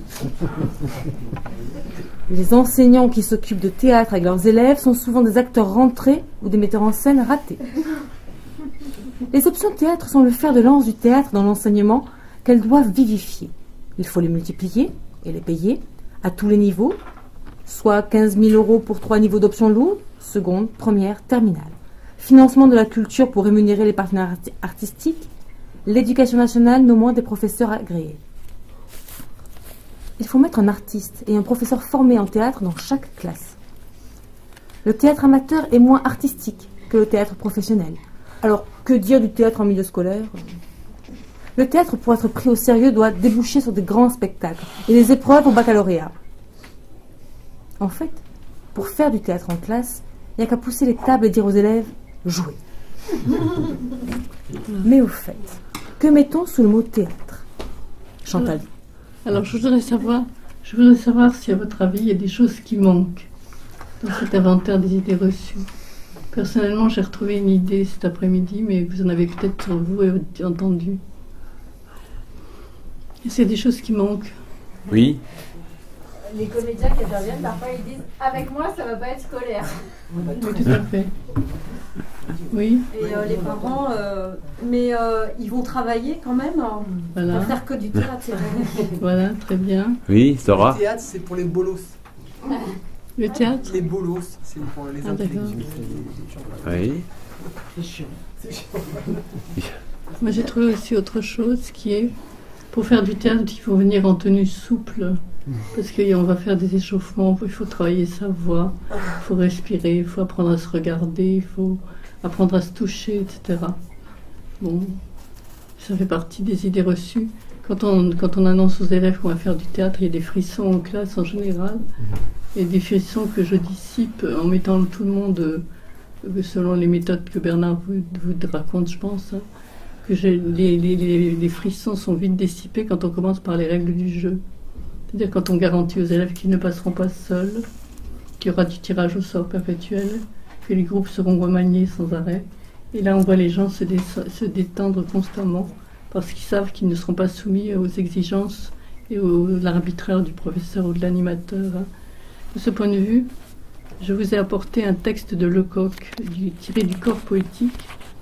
Les enseignants qui s'occupent de théâtre avec leurs élèves sont souvent des acteurs rentrés ou des metteurs en scène ratés. Les options théâtre sont le fer de lance du théâtre dans l'enseignement qu'elles doivent vivifier. Il faut les multiplier et les payer à tous les niveaux, soit quinze mille euros pour trois niveaux d'options lourdes, seconde, première, terminale. Financement de la culture pour rémunérer les partenaires artistiques, l'éducation nationale nommant des professeurs agréés. Il faut mettre un artiste et un professeur formé en théâtre dans chaque classe. Le théâtre amateur est moins artistique que le théâtre professionnel. Alors, que dire du théâtre en milieu scolaire ? Le théâtre, pour être pris au sérieux, doit déboucher sur des grands spectacles et des épreuves au baccalauréat. En fait, pour faire du théâtre en classe, il n'y a qu'à pousser les tables et dire aux élèves « jouez ». Mais au fait, que mettons sous le mot théâtre ? Chantal. Alors, je voudrais savoir, je voudrais savoir si, à votre avis, il y a des choses qui manquent dans cet inventaire des idées reçues. Personnellement, j'ai retrouvé une idée cet après-midi, mais vous en avez peut-être sur vous entendu. Est-ce qu'il y a des choses qui manquent ? Oui. Les comédiens qui interviennent, parfois ils disent « avec moi, ça va pas être scolaire ». Oui, tout à fait. Oui. Et euh, les parents, euh, mais euh, ils vont travailler quand même. Hein. Voilà. Ils vont faire que du théâtre, c'est vrai. Voilà, très bien. Oui, Sora. Le théâtre, c'est pour les bolos. Le théâtre ? Les bolos, c'est pour les ah, intellectuels. Oui. C'est chiant. C'est chiant. Moi, j'ai trouvé aussi autre chose qui est, pour faire du théâtre, il faut venir en tenue souple Parce qu'on va faire des échauffements, il faut travailler sa voix, il faut respirer, il faut apprendre à se regarder, il faut apprendre à se toucher, et cetera. Bon, ça fait partie des idées reçues. Quand on, quand on annonce aux élèves qu'on va faire du théâtre, il y a des frissons en classe en général, et des frissons que je dissipe en mettant tout le monde, euh, selon les méthodes que Bernard vous, vous raconte, je pense, hein, que les, les, les, les frissons sont vite dissipés quand on commence par les règles du jeu. C'est-à-dire quand on garantit aux élèves qu'ils ne passeront pas seuls, qu'il y aura du tirage au sort perpétuel, que les groupes seront remaniés sans arrêt. Et là, on voit les gens se, dé se détendre constamment parce qu'ils savent qu'ils ne seront pas soumis aux exigences et à l'arbitraire du professeur ou de l'animateur. Hein. De ce point de vue, je vous ai apporté un texte de Lecoq du, tiré du corps poétique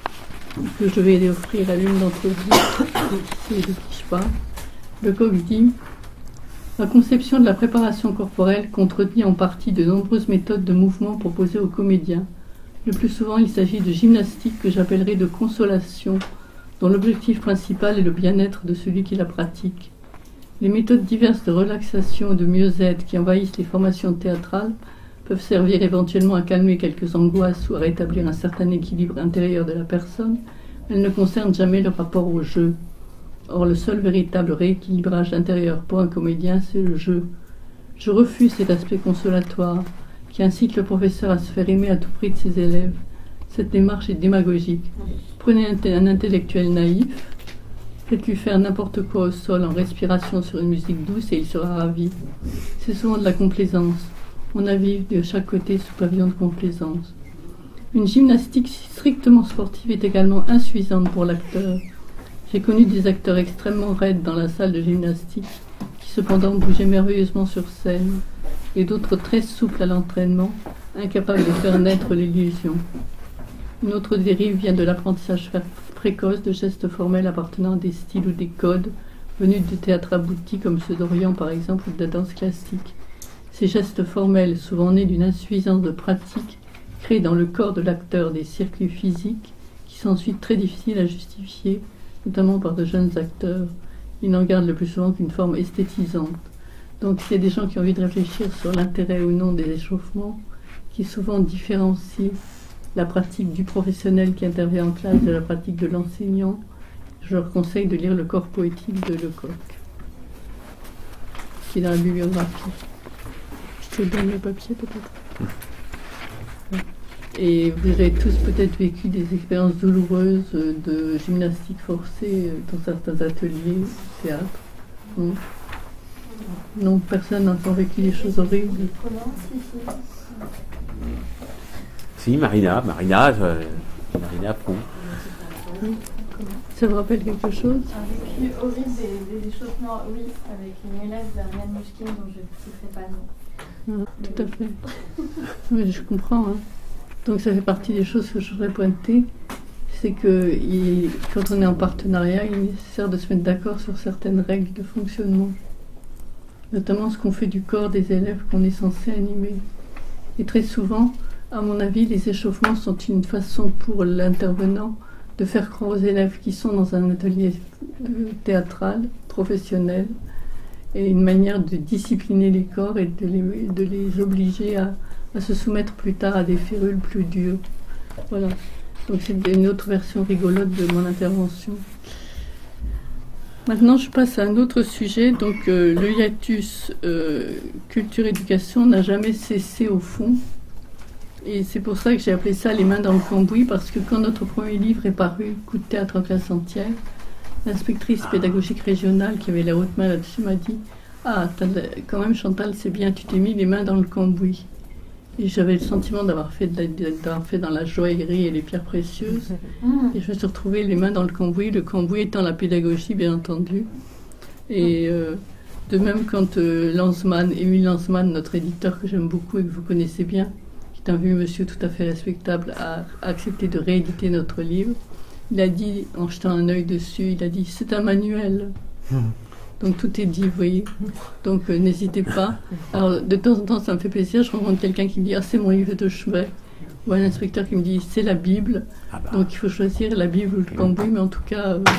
que je vais offrir à l'une d'entre vous, c'est de qui je parle. Lecoq dit: la conception de la préparation corporelle contredit en partie de nombreuses méthodes de mouvement proposées aux comédiens. Le plus souvent, il s'agit de gymnastique que j'appellerais de consolation, dont l'objectif principal est le bien-être de celui qui la pratique. Les méthodes diverses de relaxation et de mieux-être qui envahissent les formations théâtrales peuvent servir éventuellement à calmer quelques angoisses ou à rétablir un certain équilibre intérieur de la personne. Elles ne concernent jamais le rapport au jeu. Or, le seul véritable rééquilibrage intérieur pour un comédien, c'est le jeu. Je refuse cet aspect consolatoire qui incite le professeur à se faire aimer à tout prix de ses élèves. Cette démarche est démagogique. Prenez un, un intellectuel naïf, faites-lui faire n'importe quoi au sol en respiration sur une musique douce et il sera ravi. C'est souvent de la complaisance. On navigue de chaque côté sous pavillon de complaisance. Une gymnastique strictement sportive est également insuffisante pour l'acteur. J'ai connu des acteurs extrêmement raides dans la salle de gymnastique, qui cependant bougeaient merveilleusement sur scène, et d'autres très souples à l'entraînement, incapables de faire naître l'illusion. Une autre dérive vient de l'apprentissage précoce de gestes formels appartenant à des styles ou des codes, venus du théâtre abouti comme ceux d'Orient par exemple ou de la danse classique. Ces gestes formels, souvent nés d'une insuffisance de pratique, créent dans le corps de l'acteur des circuits physiques qui sont ensuite très difficiles à justifier, notamment par de jeunes acteurs. Ils n'en gardent le plus souvent qu'une forme esthétisante. Donc il y a des gens qui ont envie de réfléchir sur l'intérêt ou non des échauffements, qui souvent différencient la pratique du professionnel qui intervient en classe de la pratique de l'enseignant. Je leur conseille de lire Le corps poétique de Lecoq, qui est dans la bibliographie. Je te donne le papier peut-être. Et vous avez tous peut-être vécu des expériences douloureuses de gymnastique forcée dans certains ateliers, théâtre. Non, non, personne n'a encore vécu des choses horribles. Si, Marina, Marina, euh, Marina Prou. Ça vous rappelle quelque chose? Un vécu horrible des, des échauffements, oui, avec une élève d'Ariane Mouchkine dont je ne citerai pas le nom. Ah, tout à fait. Oui, je comprends. Hein. Donc ça fait partie des choses que je voudrais pointer. C'est que il, quand on est en partenariat, il est nécessaire de se mettre d'accord sur certaines règles de fonctionnement. Notamment ce qu'on fait du corps des élèves qu'on est censé animer. Et très souvent, à mon avis, les échauffements sont une façon pour l'intervenant de faire croire aux élèves qui sont dans un atelier théâtral, professionnel, et une manière de discipliner les corps et de les, de les obliger à, à se soumettre plus tard à des férules plus dures. Voilà. Donc c'est une autre version rigolote de mon intervention. Maintenant, je passe à un autre sujet. Donc euh, le hiatus euh, culture-éducation n'a jamais cessé au fond. Et c'est pour ça que j'ai appelé ça « Les mains dans le cambouis », parce que quand notre premier livre est paru, « Coup de théâtre en classe entière », l'inspectrice pédagogique régionale qui avait la haute main là-dessus m'a dit « Ah, quand même Chantal, c'est bien, tu t'es mis les mains dans le cambouis ». Et j'avais le sentiment d'avoir fait, d'avoir fait dans la joaillerie et les pierres précieuses. Et je me suis retrouvée les mains dans le cambouis, le cambouis étant la pédagogie, bien entendu. Et euh, de même, quand euh, Lanzmann, Émile Lanzmann, notre éditeur que j'aime beaucoup et que vous connaissez bien, qui est un vieux monsieur tout à fait respectable, a accepté de rééditer notre livre, il a dit, en jetant un œil dessus, il a dit « c'est un manuel ». Donc tout est dit, vous voyez. Donc euh, n'hésitez pas. Alors de temps en temps, ça me fait plaisir. Je rencontre quelqu'un qui me dit « ah, c'est mon livre de chevet ». Ou un inspecteur qui me dit « c'est la Bible ». Donc il faut choisir la Bible ou le cambouis, mais en tout cas, euh,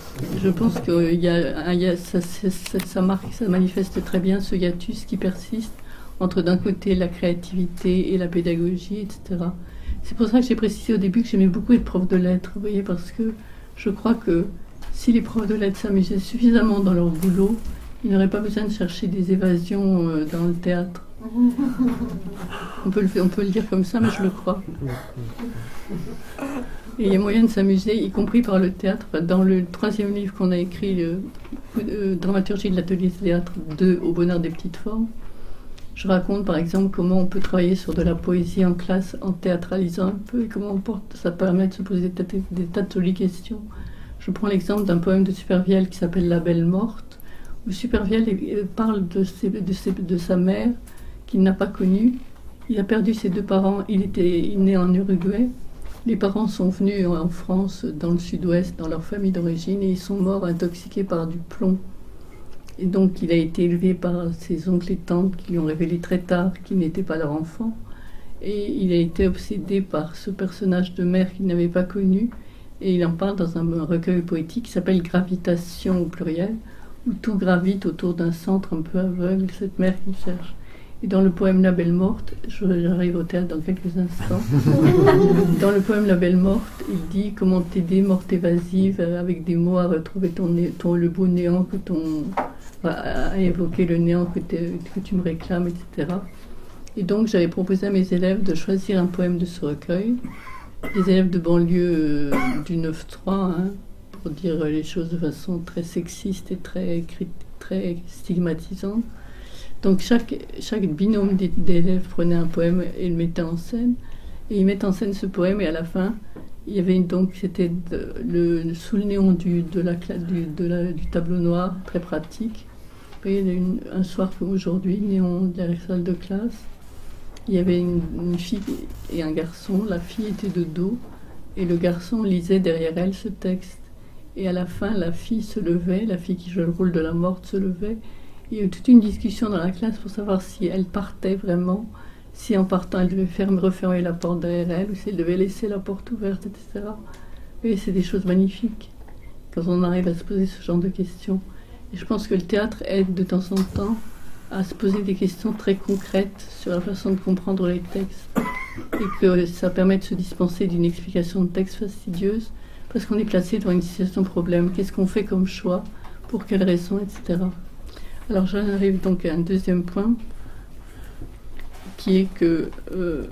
Je pense que il y a, il y a, ça, ça, ça, marque, ça manifeste très bien ce hiatus qui persiste entre d'un côté la créativité et la pédagogie, et cetera. C'est pour ça que j'ai précisé au début que j'aimais beaucoup être prof de lettres, vous voyez, parce que je crois que si les profs de lettres s'amusaient suffisamment dans leur boulot, ils n'auraient pas besoin de chercher des évasions euh, dans le théâtre. On peut, le, on peut le dire comme ça, mais je le crois. Et il y a moyen de s'amuser, y compris par le théâtre. Dans le troisième livre qu'on a écrit, le, euh, Dramaturgie de l'atelier théâtre deux, Au bonheur des petites formes, je raconte par exemple comment on peut travailler sur de la poésie en classe en théâtralisant un peu et comment on porte, ça permet de se poser des tas, des tas de jolies questions. Je prends l'exemple d'un poème de Supervielle qui s'appelle La Belle Morte, où Supervielle parle de, ses, de, ses, de sa mère qu'il n'a pas connue. Il a perdu ses deux parents, il était né en Uruguay. Les parents sont venus en France, dans le sud-ouest, dans leur famille d'origine, et ils sont morts intoxiqués par du plomb. Et donc il a été élevé par ses oncles et tantes qui lui ont révélé très tard qu'il n'était pas leur enfant. Et il a été obsédé par ce personnage de mère qu'il n'avait pas connu. Et il en parle dans un recueil poétique qui s'appelle Gravitation au pluriel, où tout gravite autour d'un centre un peu aveugle, cette mère qu'il cherche. Et dans le poème La Belle Morte, j'arrive au théâtre dans quelques instants, dans le poème La Belle Morte, il dit comment t'aider, morte évasive, avec des mots à retrouver ton, ton, le beau néant que ton... à évoquer le néant que, que tu me réclames, et cetera. Et donc j'avais proposé à mes élèves de choisir un poème de ce recueil, des élèves de banlieue euh, du neuf trois, hein, pour dire les choses de façon très sexiste et très, très stigmatisante. Donc chaque, chaque binôme d'élèves prenait un poème et le mettait en scène. Et ils mettent en scène ce poème et à la fin, il y avait une, donc c'était le, sous le néon du, de la, du, de la, du tableau noir, très pratique. Vous voyez, une, un soir comme aujourd'hui, néon de la salle de classe. Il y avait une, une fille et un garçon. La fille était de dos et le garçon lisait derrière elle ce texte. Et à la fin, la fille se levait, la fille qui joue le rôle de la morte se levait. Il y a eu toute une discussion dans la classe pour savoir si elle partait vraiment, si en partant elle devait fermer, refermer la porte derrière elle ou si elle devait laisser la porte ouverte, et cetera. Et c'est des choses magnifiques quand on arrive à se poser ce genre de questions. Et je pense que le théâtre aide de temps en temps à se poser des questions très concrètes sur la façon de comprendre les textes et que ça permet de se dispenser d'une explication de texte fastidieuse parce qu'on est placé devant une situation de problème. Qu'est-ce qu'on fait comme choix? Pour quelles raisons, et cetera. Alors j'arrive donc à un deuxième point qui est que euh,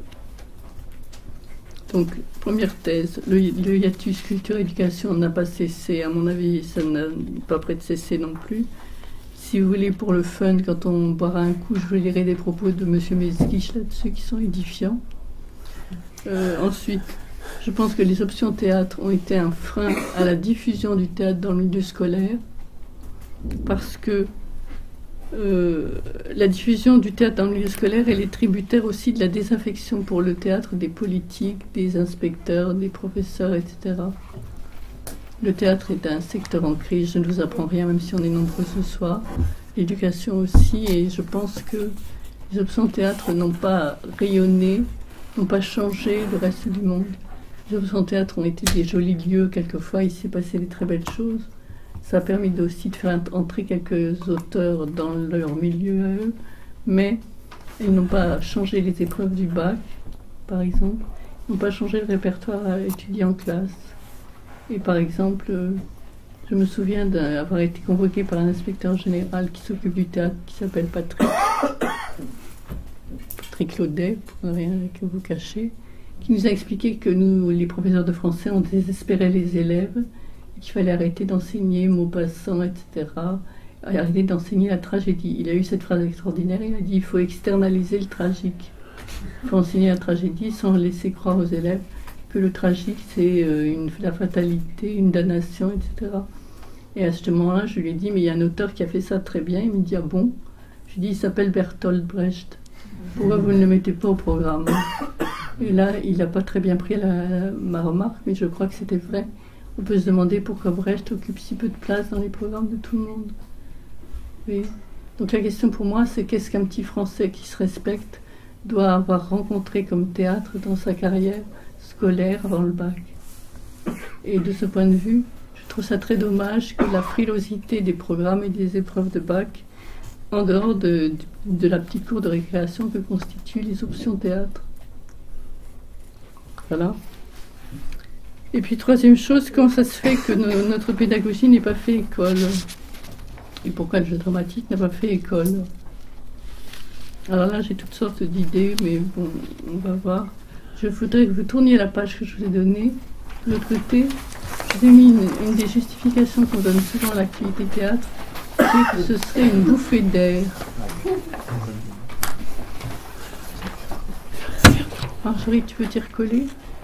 donc première thèse, le, le hiatus culture-éducation n'a pas cessé, à mon avis ça n'a pas près de cesser non plus. Si vous voulez, pour le fun, quand on boira un coup, je vous lirai des propos de M. Mesguich là-dessus qui sont édifiants. Euh, ensuite, je pense que les options théâtre ont été un frein à la diffusion du théâtre dans le milieu scolaire parce que Euh, la diffusion du théâtre dans le milieu scolaire, elle est tributaire aussi de la désaffection pour le théâtre des politiques, des inspecteurs, des professeurs, et cetera. Le théâtre est un secteur en crise, je ne vous apprends rien, même si on est nombreux ce soir. L'éducation aussi, et je pense que les options théâtre n'ont pas rayonné, n'ont pas changé le reste du monde. Les options théâtre ont été des jolis lieux, quelquefois il s'est passé des très belles choses. Ça a permis aussi de faire entrer quelques auteurs dans leur milieu à eux, mais ils n'ont pas changé les épreuves du bac, par exemple. Ils n'ont pas changé le répertoire à étudier en classe. Et par exemple, je me souviens d'avoir été convoqué par un inspecteur général qui s'occupe du théâtre, qui s'appelle Patrick, Patrick Laudet, pour ne rien que vous cacher, qui nous a expliqué que nous, les professeurs de français, on désespérait les élèves, qu'il fallait arrêter d'enseigner Maupassant, et cetera, arrêter d'enseigner la tragédie. Il a eu cette phrase extraordinaire, il a dit « il faut externaliser le tragique ». Il faut enseigner la tragédie sans laisser croire aux élèves que le tragique, c'est une, la fatalité, une damnation, et cetera. Et à ce moment-là, je lui ai dit « mais il y a un auteur qui a fait ça très bien ». Il me dit « ah bon ?» Je lui ai dit « il s'appelle Bertolt Brecht. Pourquoi vous ne le mettez pas au programme ?» Et là, il n'a pas très bien pris la, ma remarque, mais je crois que c'était vrai. On peut se demander pourquoi Brecht occupe si peu de place dans les programmes de tout le monde. Oui. Donc la question pour moi, c'est qu'est-ce qu'un petit Français qui se respecte doit avoir rencontré comme théâtre dans sa carrière scolaire avant le bac. Et de ce point de vue, je Je trouve ça très dommage que la frilosité des programmes et des épreuves de bac, en dehors de, de, de la petite cour de récréation que constituent les options théâtre. Voilà. Et puis troisième chose, comment ça se fait que no, notre pédagogie n'ait pas fait école? Et pourquoi le jeu dramatique n'a pas fait école? Alors là, j'ai toutes sortes d'idées, mais bon, on va voir. Je voudrais que vous tourniez la page que je vous ai donnée. De l'autre côté, je vous ai mis une, une des justifications qu'on donne souvent à l'activité théâtre, c'est que ce serait une bouffée d'air. Marjorie, tu peux t'y recoller?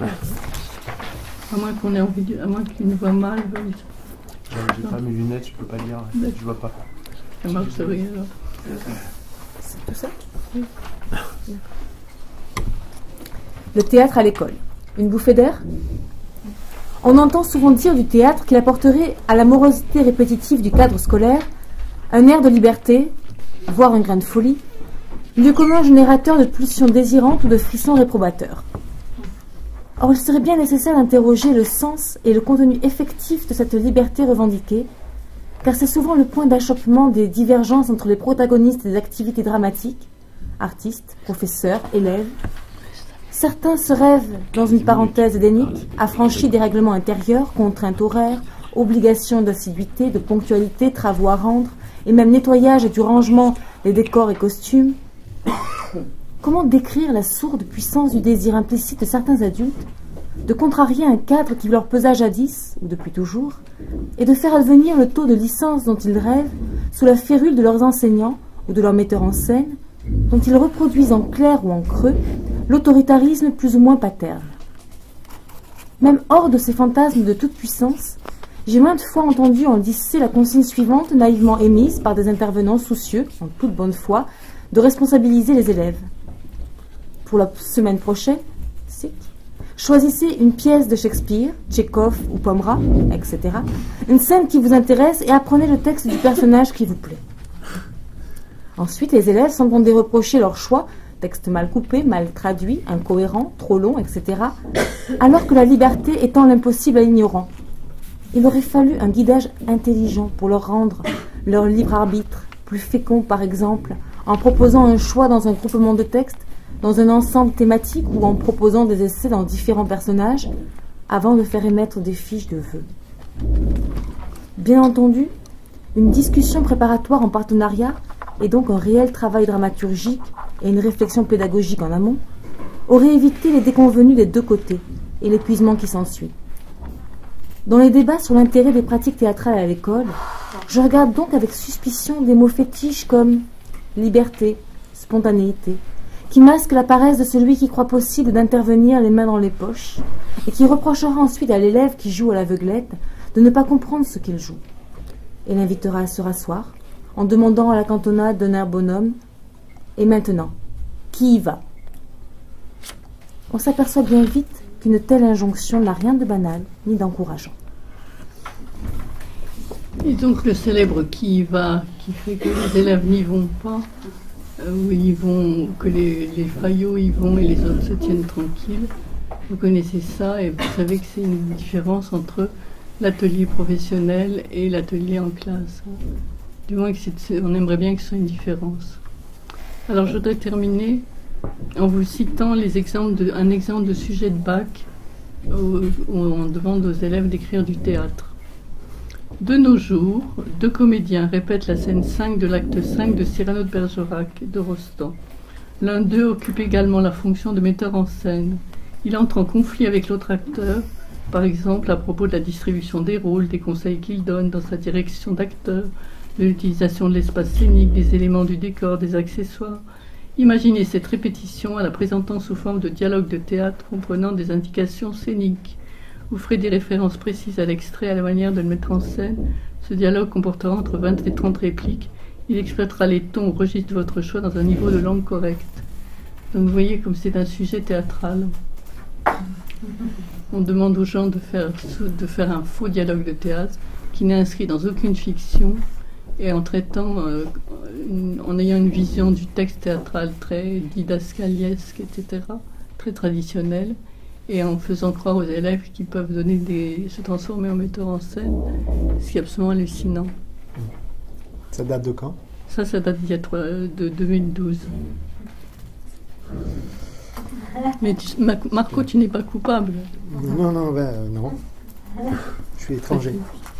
À moins qu'on ait envie de... à moins qu'il nous voit mal. J'ai pas mes lunettes, je peux pas lire. Je vois pas. Ça marcherait alors. C'est tout ça? Oui. Le théâtre à l'école. Une bouffée d'air? On entend souvent dire du théâtre qu'il apporterait à la morosité répétitive du cadre scolaire un air de liberté, voire un grain de folie, lieu commun générateur de pulsions désirantes ou de frissons réprobateurs. Or, il serait bien nécessaire d'interroger le sens et le contenu effectif de cette liberté revendiquée, car c'est souvent le point d'achoppement des divergences entre les protagonistes des activités dramatiques, artistes, professeurs, élèves. Certains se rêvent dans une parenthèse édénique, affranchis des règlements intérieurs, contraintes horaires, obligations d'assiduité, de ponctualité, travaux à rendre, et même nettoyage et du rangement des décors et costumes. Comment décrire la sourde puissance du désir implicite de certains adultes de contrarier un cadre qui leur pesa jadis, ou depuis toujours, et de faire advenir le taux de licence dont ils rêvent sous la férule de leurs enseignants ou de leurs metteurs en scène, dont ils reproduisent en clair ou en creux l'autoritarisme plus ou moins paterne. Même hors de ces fantasmes de toute puissance, j'ai maintes fois entendu en lycée la consigne suivante naïvement émise par des intervenants soucieux, en toute bonne foi, de responsabiliser les élèves. Pour la semaine prochaine, choisissez une pièce de Shakespeare, Tchekhov ou Pomera, et cetera, une scène qui vous intéresse et apprenez le texte du personnage qui vous plaît. Ensuite, les élèves semblent déreprocher leur choix, texte mal coupé, mal traduit, incohérent, trop long, et cetera, alors que la liberté étend l'impossible à l'ignorant. Il aurait fallu un guidage intelligent pour leur rendre leur libre arbitre, plus fécond par exemple, en proposant un choix dans un groupement de textes, dans un ensemble thématique ou en proposant des essais dans différents personnages, avant de faire émettre des fiches de vœux. Bien entendu, une discussion préparatoire en partenariat, et donc un réel travail dramaturgique et une réflexion pédagogique en amont, aurait évité les déconvenues des deux côtés et l'épuisement qui s'ensuit. Dans les débats sur l'intérêt des pratiques théâtrales à l'école, je regarde donc avec suspicion des mots fétiches comme liberté, spontanéité, qui masquent la paresse de celui qui croit possible d'intervenir les mains dans les poches et qui reprochera ensuite à l'élève qui joue à l'aveuglette de ne pas comprendre ce qu'il joue, et l'invitera à se rasseoir en demandant à la cantonade d'un air bonhomme « Et maintenant, qui y va ?» On s'aperçoit bien vite qu'une telle injonction n'a rien de banal ni d'encourageant. Et donc le célèbre « qui y va » qui fait que les élèves n'y vont pas, où ils vont, que les, les faillots y vont et les autres se tiennent tranquilles. Vous connaissez ça et vous savez que c'est une différence entre l'atelier professionnel et l'atelier en classe. Du moins, que c'est, on aimerait bien que ce soit une différence. Alors, je voudrais terminer en vous citant les exemples de, un exemple de sujet de bac où, où on demande aux élèves d'écrire du théâtre. De nos jours, deux comédiens répètent la scène cinq de l'acte cinq de Cyrano de Bergerac de Rostand. L'un d'eux occupe également la fonction de metteur en scène. Il entre en conflit avec l'autre acteur, par exemple à propos de la distribution des rôles, des conseils qu'il donne dans sa direction d'acteur, de l'utilisation de l'espace scénique, des éléments du décor, des accessoires. Imaginez cette répétition en la présentant sous forme de dialogue de théâtre comprenant des indications scéniques. Vous ferez des références précises à l'extrait à la manière de le mettre en scène. Ce dialogue comportera entre vingt et trente répliques. Il exploitera les tons ou registres de votre choix dans un niveau de langue correct. Donc vous voyez comme c'est un sujet théâtral. On demande aux gens de faire, de faire un faux dialogue de théâtre qui n'est inscrit dans aucune fiction et en traitant, euh, une, en ayant une vision du texte théâtral très didascaliesque, et cetera, très traditionnelle, et en faisant croire aux élèves qu'ils peuvent donner des, se transformer en metteurs en scène, ce qui est absolument hallucinant. Ça date de quand? Ça, ça date d'il y a trois, de deux mille douze. Mais tu, Marco, tu n'es pas coupable. Non, non, ben, euh, non. Je suis étranger.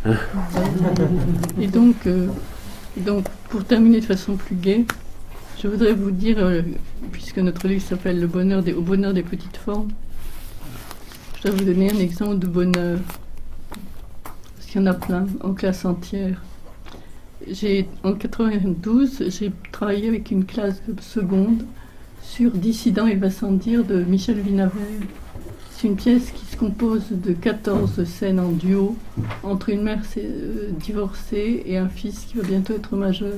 Et donc, euh, donc, pour terminer de façon plus gaie, je voudrais vous dire, euh, puisque notre livre s'appelle Le bonheur des, Au bonheur des petites formes, je voudrais vous donner un exemple de bonheur. Parce qu'il y en a plein, en classe entière. J'ai, en quatre-vingt-douze, j'ai travaillé avec une classe de seconde sur Dissident, il va sans dire, de Michel Vinaver. C'est une pièce qui se compose de quatorze scènes en duo entre une mère euh, divorcée et un fils qui va bientôt être majeur.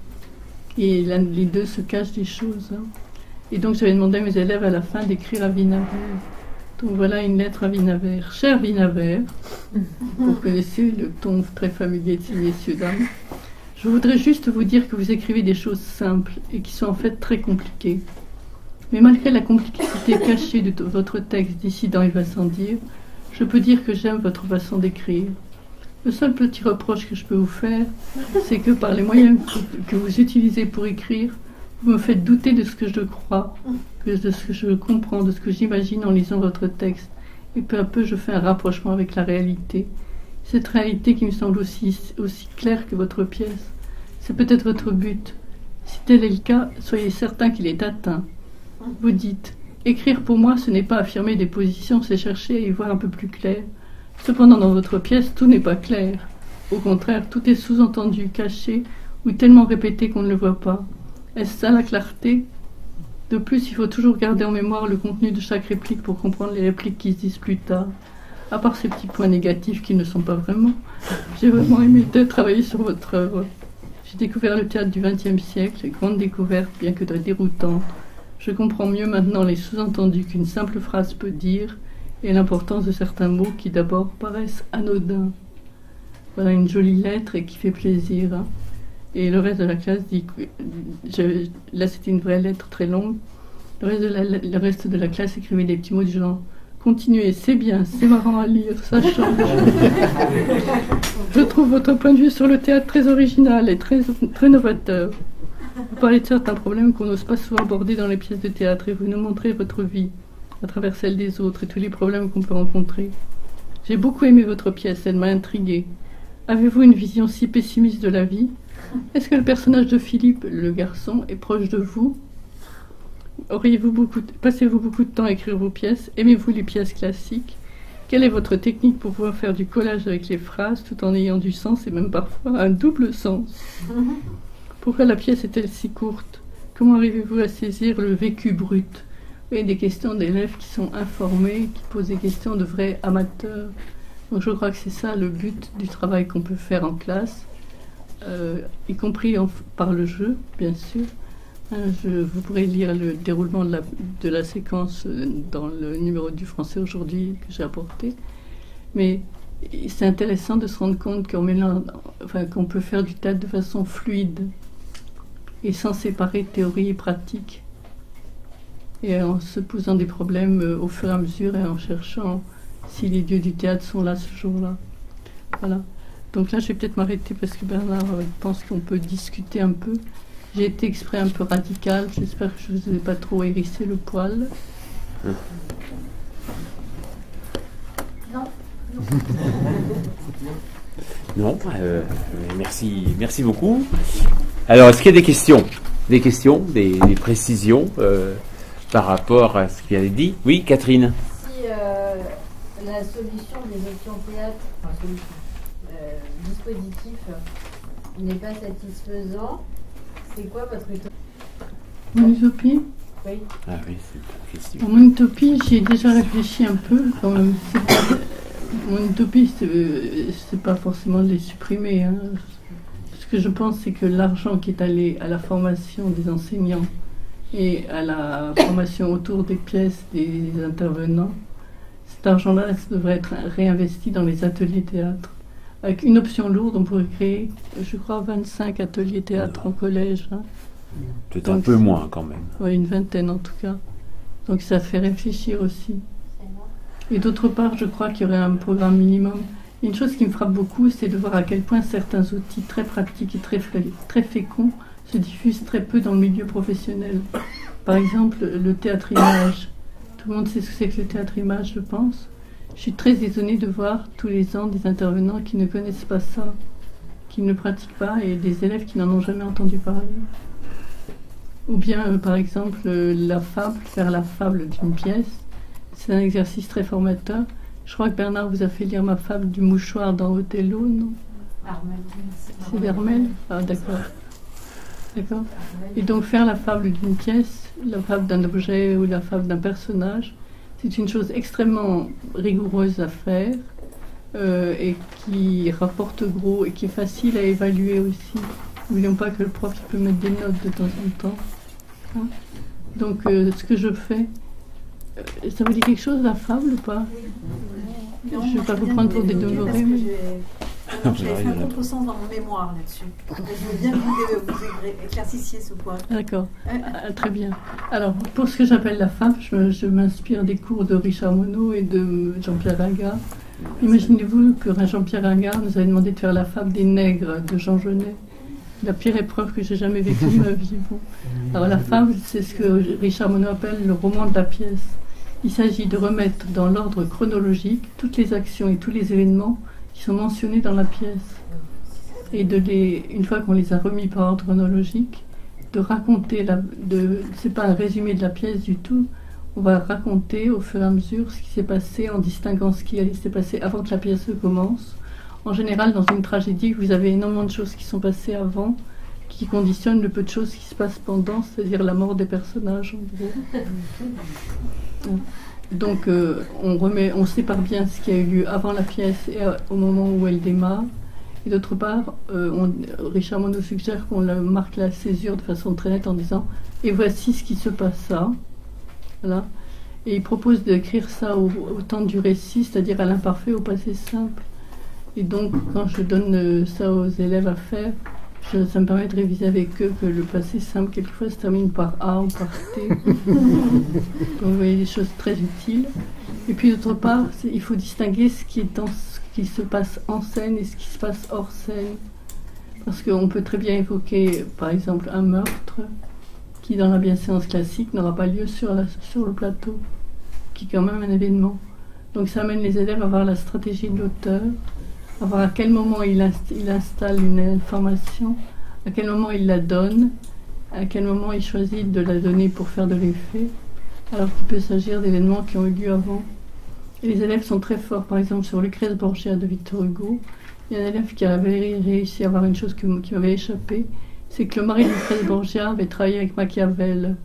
Et là, les deux se cachent des choses. Hein. Et donc j'avais demandé à mes élèves à la fin d'écrire à Vinaver. Donc voilà une lettre à Vinaver. Cher Vinaver, vous connaissez le ton très familier de ces messieurs dames. Je voudrais juste vous dire que vous écrivez des choses simples et qui sont en fait très compliquées. Mais malgré la complexité cachée de votre texte Dissident, il va sans dire, je peux dire que j'aime votre façon d'écrire. Le seul petit reproche que je peux vous faire, c'est que par les moyens que vous utilisez pour écrire, vous me faites douter de ce que je crois, de ce que je comprends, de ce que j'imagine en lisant votre texte. Et peu à peu, je fais un rapprochement avec la réalité. Cette réalité qui me semble aussi, aussi claire que votre pièce. C'est peut-être votre but. Si tel est le cas, soyez certain qu'il est atteint. Vous dites, écrire pour moi, ce n'est pas affirmer des positions, c'est chercher à y voir un peu plus clair. Cependant, dans votre pièce, tout n'est pas clair. Au contraire, tout est sous-entendu, caché, ou tellement répété qu'on ne le voit pas. Est-ce ça la clarté? De plus, il faut toujours garder en mémoire le contenu de chaque réplique pour comprendre les répliques qui se disent plus tard. À part ces petits points négatifs qui ne sont pas vraiment, j'ai vraiment aimé travailler sur votre œuvre. J'ai découvert le théâtre du vingtième siècle, grande découverte, bien que déroutante. Je comprends mieux maintenant les sous-entendus qu'une simple phrase peut dire et l'importance de certains mots qui d'abord paraissent anodins. Voilà une jolie lettre et qui fait plaisir. Hein. Et le reste de la classe dit que... Je, là, c'était une vraie lettre très longue. Le reste de la, le reste de la classe écrivait des petits mots du genre « Continuez, c'est bien, c'est marrant à lire, ça change. » Je trouve votre point de vue sur le théâtre très original et très, très novateur. Vous parlez de certains problèmes qu'on n'ose pas souvent aborder dans les pièces de théâtre et vous nous montrez votre vie à travers celle des autres et tous les problèmes qu'on peut rencontrer. J'ai beaucoup aimé votre pièce, elle m'a intriguée. Avez-vous une vision si pessimiste de la vie? Est-ce que le personnage de Philippe, le garçon, est proche de vous? Auriez-vous beaucoup de... Passez-vous beaucoup de temps à écrire vos pièces? Aimez-vous les pièces classiques? Quelle est votre technique pour pouvoir faire du collage avec les phrases tout en ayant du sens et même parfois un double sens? Pourquoi la pièce est-elle si courte? Comment arrivez-vous à saisir le vécu brut? Il y a des questions d'élèves qui sont informés, qui posent des questions de vrais amateurs. Donc je crois que c'est ça le but du travail qu'on peut faire en classe, euh, y compris en, par le jeu, bien sûr. Hein, je, vous pourrez lire le déroulement de la, de la séquence dans le numéro du français aujourd'hui que j'ai apporté. Mais c'est intéressant de se rendre compte qu'on mélange, enfin, qu'on peut faire du théâtre de façon fluide et sans séparer théorie et pratique. Et en se posant des problèmes euh, au fur et à mesure et en cherchant si les dieux du théâtre sont là ce jour-là. Voilà. Donc là, je vais peut-être m'arrêter parce que Bernard euh, pense qu'on peut discuter un peu. J'ai été exprès un peu radical. J'espère que je ne vous ai pas trop hérissé le poil. Non. Non, euh, merci, merci beaucoup. Alors, est-ce qu'il y a des questions? Des questions, des, des précisions euh, par rapport à ce qu'il a dit? Oui, Catherine. Si euh, la solution des options théâtre, enfin solution, euh, dispositif n'est pas satisfaisant, c'est quoi votre utopie? Mon utopie? Oui. Ah oui, c'est une question. Pour mon utopie, j'y ai déjà réfléchi un peu quand même. C'est pas, mon utopie, c'est, c'est pas forcément de les supprimer. Hein. Ce que je pense, c'est que l'argent qui est allé à la formation des enseignants et à la formation autour des pièces des intervenants, cet argent-là devrait être réinvesti dans les ateliers théâtre. Avec une option lourde, on pourrait créer, je crois, vingt-cinq ateliers théâtre en collège. Hein. Peut-être un peu moins quand même. Oui, une vingtaine en tout cas. Donc ça fait réfléchir aussi. Et d'autre part, je crois qu'il y aurait un programme minimum. Une chose qui me frappe beaucoup, c'est de voir à quel point certains outils très pratiques et très, très féconds se diffusent très peu dans le milieu professionnel. Par exemple, le théâtre-image. Tout le monde sait ce que c'est que le théâtre-image, je pense. Je suis très étonnée de voir tous les ans des intervenants qui ne connaissent pas ça, qui ne le pratiquent pas, et des élèves qui n'en ont jamais entendu parler. Ou bien, euh, par exemple, euh, la fable, faire la fable d'une pièce. C'est un exercice très formateur. Je crois que Bernard vous a fait lire ma fable du mouchoir dans Othello, non? Armel. C'est Vermel? Ah, d'accord. D'accord. Et donc, faire la fable d'une pièce, la fable d'un objet ou la fable d'un personnage, c'est une chose extrêmement rigoureuse à faire euh, et qui rapporte gros et qui est facile à évaluer aussi. N'oublions pas que le prof il peut mettre des notes de temps en temps. Hein? Donc, euh, ce que je fais, euh, ça vous dit quelque chose, la fable ou pas? Non, je ne vais pas vous prendre pour des demeurés. Mais... J'avais fait un contresens dans mon mémoire là-dessus. Je veux bien que vous, vous éclaircissiez ce point. D'accord, ah, très bien. Alors, pour ce que j'appelle la fable, je, je m'inspire des cours de Richard Monod et de Jean-Pierre Ringard. Imaginez-vous que Jean-Pierre Ringard nous avait demandé de faire la fable des nègres de Jean Genet. La pire épreuve que j'ai jamais vécue de ma vie. Bon. Alors la fable, c'est ce que Richard Monod appelle le roman de la pièce. Il s'agit de remettre dans l'ordre chronologique toutes les actions et tous les événements qui sont mentionnés dans la pièce. Et de les, une fois qu'on les a remis par ordre chronologique, de raconter, la, de, c'est pas un résumé de la pièce du tout, on va raconter au fur et à mesure ce qui s'est passé en distinguant ce qui s'est passé avant que la pièce commence. En général, dans une tragédie, vous avez énormément de choses qui sont passées avant, qui conditionnent le peu de choses qui se passent pendant, c'est-à-dire la mort des personnages, en gros. Donc, euh, on, remet, on sépare bien ce qui a eu lieu avant la pièce et à, au moment où elle démarre. Et d'autre part, euh, on, Richard Monod suggère qu'on marque la césure de façon très nette en disant « Et voici ce qui se passa ». Voilà. Et il propose d'écrire ça au, au temps du récit, c'est-à-dire à l'imparfait, au passé simple. Et donc, quand je donne ça aux élèves à faire, je, ça me permet de réviser avec eux que le passé simple, quelquefois, se termine par A ou par T. Donc, vous voyez des choses très utiles. Et puis, d'autre part, il faut distinguer ce qui, est en, ce qui se passe en scène et ce qui se passe hors scène. Parce qu'on peut très bien évoquer, par exemple, un meurtre qui, dans la bienséance classique, n'aura pas lieu sur, la, sur le plateau, qui est quand même un événement. Donc, ça amène les élèves à voir la stratégie de l'auteur, à voir à quel moment il, inst il installe une information, à quel moment il la donne, à quel moment il choisit de la donner pour faire de l'effet, alors qu'il peut s'agir d'événements qui ont eu lieu avant. Et les élèves sont très forts, par exemple sur Lucrèce Borgia de Victor Hugo. Il y a un élève qui avait réussi à avoir une chose que, qui m'avait échappé, c'est que le mari de Lucrèce Borgia avait travaillé avec Machiavel.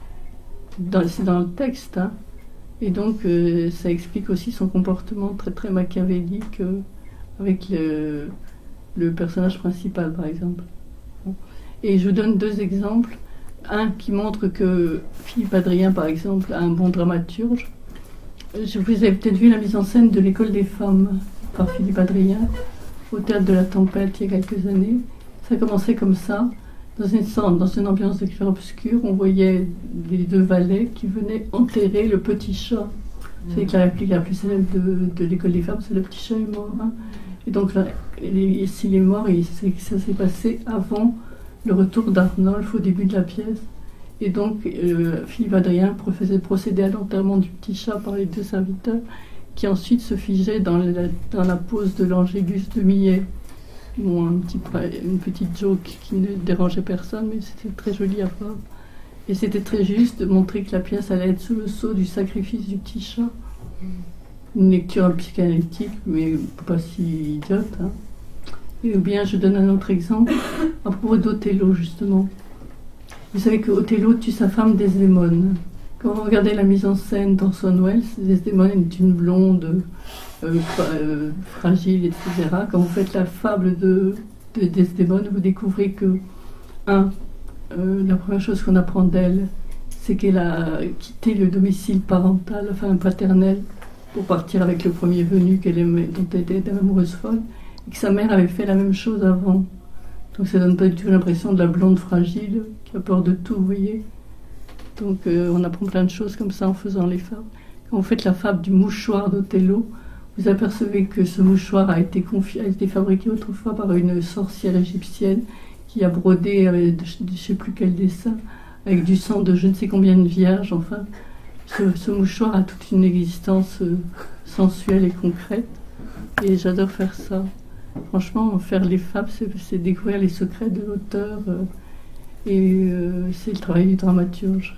C'est dans le texte, hein. Et donc euh, ça explique aussi son comportement très très machiavélique euh, avec le, le personnage principal, par exemple. Et je vous donne deux exemples. Un qui montre que Philippe Adrien, par exemple, a un bon dramaturge. Je vous avez peut-être vu la mise en scène de l'École des femmes par Philippe Adrien au Théâtre de la Tempête il y a quelques années. Ça commençait comme ça, dans une, dans une ambiance de clair-obscur. On voyait les deux valets qui venaient enterrer le petit chat. Vous savez que la réplique la plus célèbre de, de l'École des femmes, c'est le petit chat est mort. Hein. Et donc, là, s'il est mort, et ça s'est passé avant le retour d'Arnolphe au début de la pièce. Et donc, euh, Philippe Adrien faisait procéder à l'enterrement du petit chat par les deux serviteurs, qui ensuite se figeaient dans la, dans la pose de l'Angélus de Millet. Bon, un petit, une petite joke qui ne dérangeait personne, mais c'était très joli à voir. Et c'était très juste de montrer que la pièce allait être sous le sceau du sacrifice du petit chat. Une lecture psychanalytique, mais pas si idiote. Hein. Et bien, je donne un autre exemple à propos d'Othello, justement. Vous savez que Othello tue sa femme Desdémone. Quand vous regardez la mise en scène d'Orson Welles, Desdémone est une blonde euh, euh, fragile, et cetera. Quand vous faites la fable de, de Desdémone, vous découvrez que, un, euh, la première chose qu'on apprend d'elle, c'est qu'elle a quitté le domicile parental, enfin paternel, pour partir avec le premier venu qu'elle aimait, dont elle était amoureuse folle, et que sa mère avait fait la même chose avant. Donc ça donne pas du tout l'impression de la blonde fragile qui a peur de tout, vous voyez. Donc euh, on apprend plein de choses comme ça en faisant les fables. Quand vous faites la fable du mouchoir d'Othello, vous apercevez que ce mouchoir a été, confi- a été fabriqué autrefois par une sorcière égyptienne qui a brodé avec de, de, je ne sais plus quel dessin, avec du sang de je ne sais combien de vierges. Enfin, ce, ce mouchoir a toute une existence euh, sensuelle et concrète. Et j'adore faire ça. Franchement, faire les fables, c'est, c'est découvrir les secrets de l'auteur. Euh, et euh, c'est le travail du dramaturge.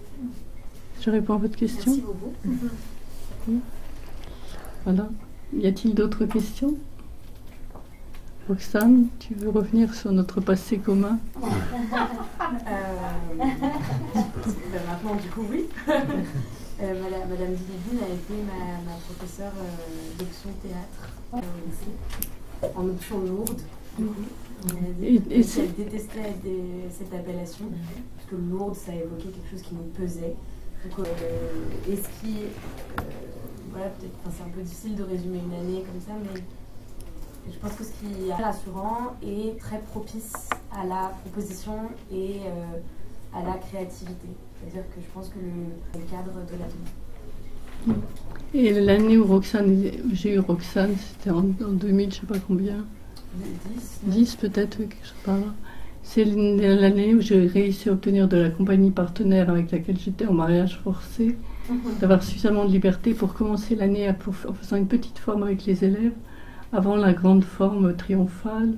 Je réponds à votre question. Merci beaucoup. Oui. Voilà. Y a-t-il d'autres questions? Roxane, tu veux revenir sur notre passé commun? euh, ben Maintenant, du coup, oui. euh, Madame, Madame Dilibine a été ma, ma professeure euh, d'option théâtre euh, au lycée, en option lourde. Du coup. Et, et, et elle détestait des, cette appellation, parce que lourde, ça évoquait quelque chose qui nous pesait. Donc, euh, et ce qui, euh, voilà, peut-être, enfin, c'est un peu difficile de résumer une année comme ça, mais je pense que ce qui est rassurant est très propice à la proposition et euh, à la créativité. C'est-à-dire que je pense que le, le cadre de l'atelier. Et l'année où Roxane, j'ai eu Roxane, c'était en, en deux mille, je ne sais pas combien. dix dix peut-être, quelque chose par là. C'est l'année où j'ai réussi à obtenir de la compagnie partenaire avec laquelle j'étais en mariage forcé, d'avoir suffisamment de liberté pour commencer l'année en faisant une petite forme avec les élèves, avant la grande forme triomphale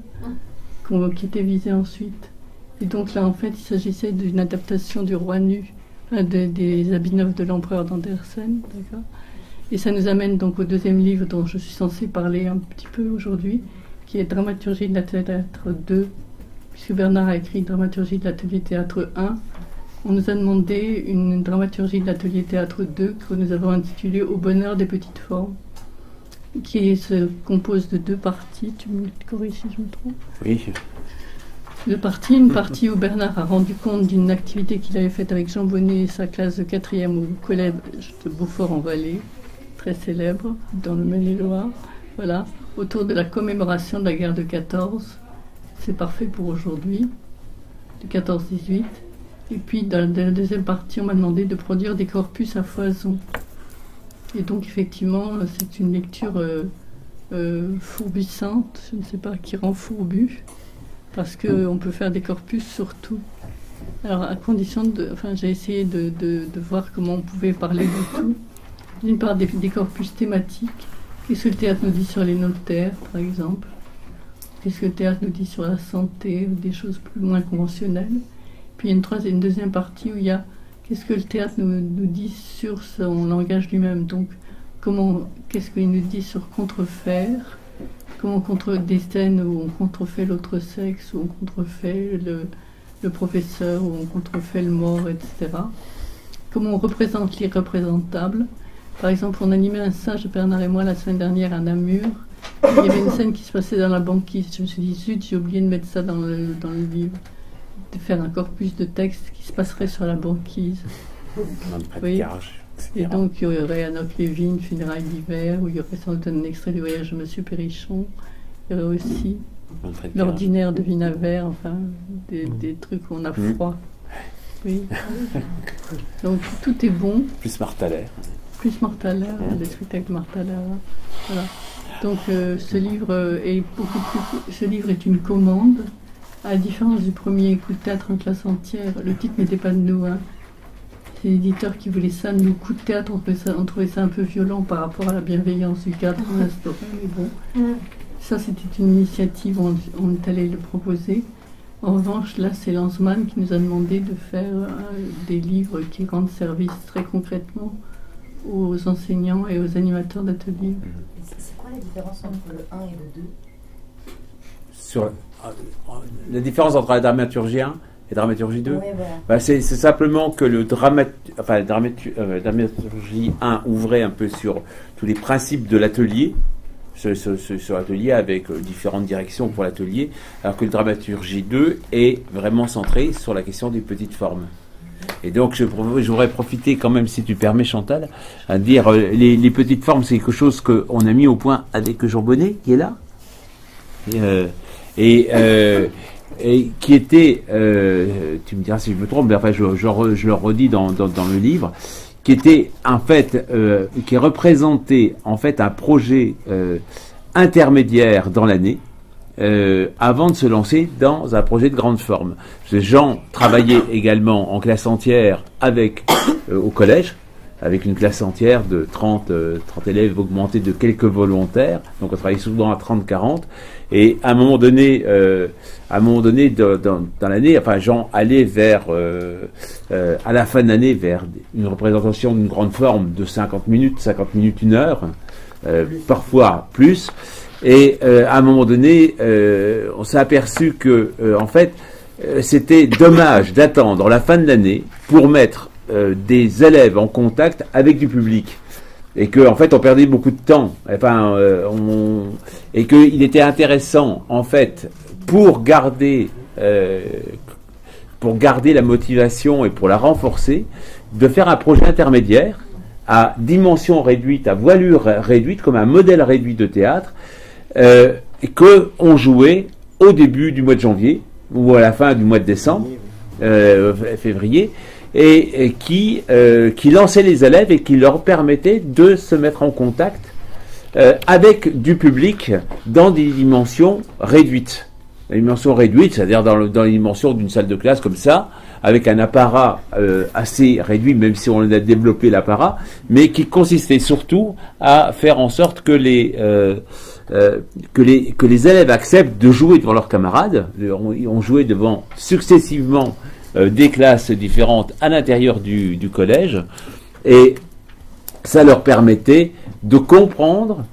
qui était visée ensuite. Et donc là, en fait, il s'agissait d'une adaptation du Roi nu, enfin, de, des habits neufs de l'empereur d'Andersen, d'accord. Et ça nous amène donc au deuxième livre dont je suis censée parler un petit peu aujourd'hui, qui est Dramaturgie de l'atelier théâtre deux, puisque Bernard a écrit Dramaturgie de l'atelier théâtre un. On nous a demandé une dramaturgie de l'atelier théâtre deux que nous avons intitulée Au bonheur des petites formes, qui se compose de deux parties. Tu me corriges si je me trompe? Oui. Deux parties. Une partie où Bernard a rendu compte d'une activité qu'il avait faite avec Jean Bonnet et sa classe de quatrième au collège de Beaufort-en-Vallée, très célèbre, dans le Maine-et-Loire. Voilà, autour de la commémoration de la guerre de quatorze. C'est parfait pour aujourd'hui, de quatorze dix-huit. Et puis, dans la deuxième partie, on m'a demandé de produire des corpus à foison. Et donc, effectivement, c'est une lecture euh, euh, fourbissante, je ne sais pas, qui rend fourbu, parce qu'on peut faire des corpus sur tout. Alors, à condition de... Enfin, j'ai essayé de, de, de voir comment on pouvait parler de tout. D'une part, des, des corpus thématiques. Qu'est-ce que le théâtre nous dit sur les notaires, par exemple? Qu'est-ce que le théâtre nous dit sur la santé, des choses plus moins conventionnelles? Puis il y a une, troisième, une deuxième partie où il y a qu'est-ce que le théâtre nous, nous dit sur son langage lui-même. Donc, comment, qu'est-ce qu'il nous dit sur contrefaire? Comment contre des scènes où on contrefait l'autre sexe, où on contrefait le, le professeur, où on contrefait le mort, et cetera. Comment on représente l'irreprésentable. Par exemple, on animait un stage, Bernard et moi, la semaine dernière à Namur. Il y avait une scène qui se passait dans la banquise. Je me suis dit, zut, j'ai oublié de mettre ça dans le, dans le livre. De faire un corpus de texte qui se passerait sur la banquise. Oui. Et donc, il y aurait Anouk Lévy, une funéraille d'hiver, où il y aurait sans doute un extrait du voyage de Monsieur Perrichon. Il y aurait aussi l'ordinaire de Vinavert, enfin, des, mmh. des trucs où on a froid. Mmh. Oui. Donc, tout est bon. Plus Marthaler. Plus Marthaler, mmh. les spectacles Marthaler. Voilà. Donc, euh, ce livre est beaucoup plus. Ce livre est une commande. À la différence du premier coup de théâtre en classe entière, le titre n'était pas de nous. Hein. C'est l'éditeur qui voulait ça. Nous, coup de théâtre, on trouvait, ça, on trouvait ça un peu violent par rapport à la bienveillance du cadre qu'on instaurait. Mais bon, mm. ça, c'était une initiative, on, on est allé le proposer. En revanche, là, c'est Lanzmann qui nous a demandé de faire euh, des livres qui rendent service très concrètement aux enseignants et aux animateurs d'ateliers. C'est quoi la différence entre le un et le deux? Sur la différence entre la dramaturgie un et la dramaturgie deux, ouais, voilà. bah c'est simplement que le dramat, enfin, la dramaturgie, euh, dramaturgie un ouvrait un peu sur tous les principes de l'atelier, sur, sur, sur l'atelier avec euh, différentes directions pour l'atelier, alors que le dramaturgie deux est vraiment centré sur la question des petites formes. Et donc, je, je voudrais profiter quand même, si tu permets, Chantal, à dire euh, les, les petites formes, c'est quelque chose qu'on a mis au point avec Jean Bonnet, qui est là. Et, euh, et, euh, et qui était, euh, tu me diras si je me trompe, mais enfin je, je, je le redis dans, dans, dans le livre, qui était en fait, euh, qui représentait en fait un projet euh, intermédiaire dans l'année, euh, avant de se lancer dans un projet de grande forme. Jean travaillait également en classe entière avec euh, au collège, avec une classe entière de trente, euh, trente élèves augmentés de quelques volontaires. Donc on travaillait souvent à trente quarante. Et à un moment donné, euh, à un moment donné de, dans, dans l'année, enfin Jean allait vers, euh, euh, à la fin de l'année, vers une représentation d'une grande forme de cinquante minutes, cinquante minutes, une heure, euh, parfois plus. Et euh, à un moment donné, euh, on s'est aperçu que, euh, en fait, euh, c'était dommage d'attendre la fin de l'année pour mettre euh, des élèves en contact avec du public. Et que en fait on perdait beaucoup de temps, enfin, euh, on, et qu'il était intéressant en fait pour garder euh, pour garder la motivation et pour la renforcer, de faire un projet intermédiaire à dimension réduite, à voilure réduite, comme un modèle réduit de théâtre, euh, que on jouait au début du mois de janvier ou à la fin du mois de décembre, euh, février. Et, et qui, euh, qui lançait les élèves et qui leur permettait de se mettre en contact euh, avec du public dans des dimensions réduites. Des dimensions réduites, c'est-à-dire dans, le, dans les dimensions d'une salle de classe comme ça, avec un apparat euh, assez réduit, même si on a développé l'apparat, mais qui consistait surtout à faire en sorte que les, euh, euh, que les, que les élèves acceptent de jouer devant leurs camarades. On, on jouait devant successivement Euh, des classes différentes à l'intérieur du, du collège, et ça leur permettait de comprendre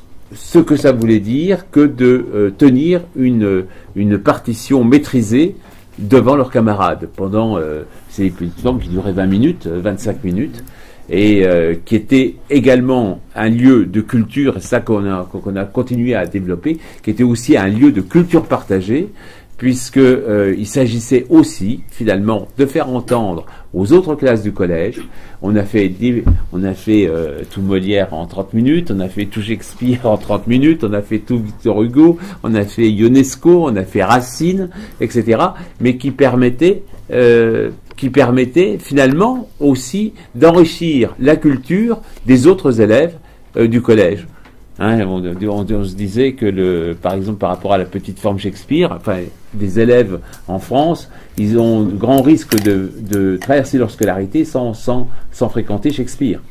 ce que ça voulait dire que de euh, tenir une, une partition maîtrisée devant leurs camarades pendant euh, ces petits temps qui duraient vingt minutes, vingt-cinq minutes, et euh, qui était également un lieu de culture, et ça qu'on a, qu'on a continué à développer, qui était aussi un lieu de culture partagée, puisque euh, il s'agissait aussi finalement de faire entendre aux autres classes du collège. On a fait, on a fait euh, tout Molière en trente minutes, on a fait tout Shakespeare en trente minutes, on a fait tout Victor Hugo, on a fait Ionesco, on a fait Racine, et cetera. Mais qui permettait, euh, qui permettait finalement aussi d'enrichir la culture des autres élèves euh, du collège. Hein, on, on, on se disait que, le, par exemple, par rapport à la petite forme Shakespeare, enfin, des élèves en France, ils ont de grands risques de, de traverser leur scolarité sans, sans, sans fréquenter Shakespeare.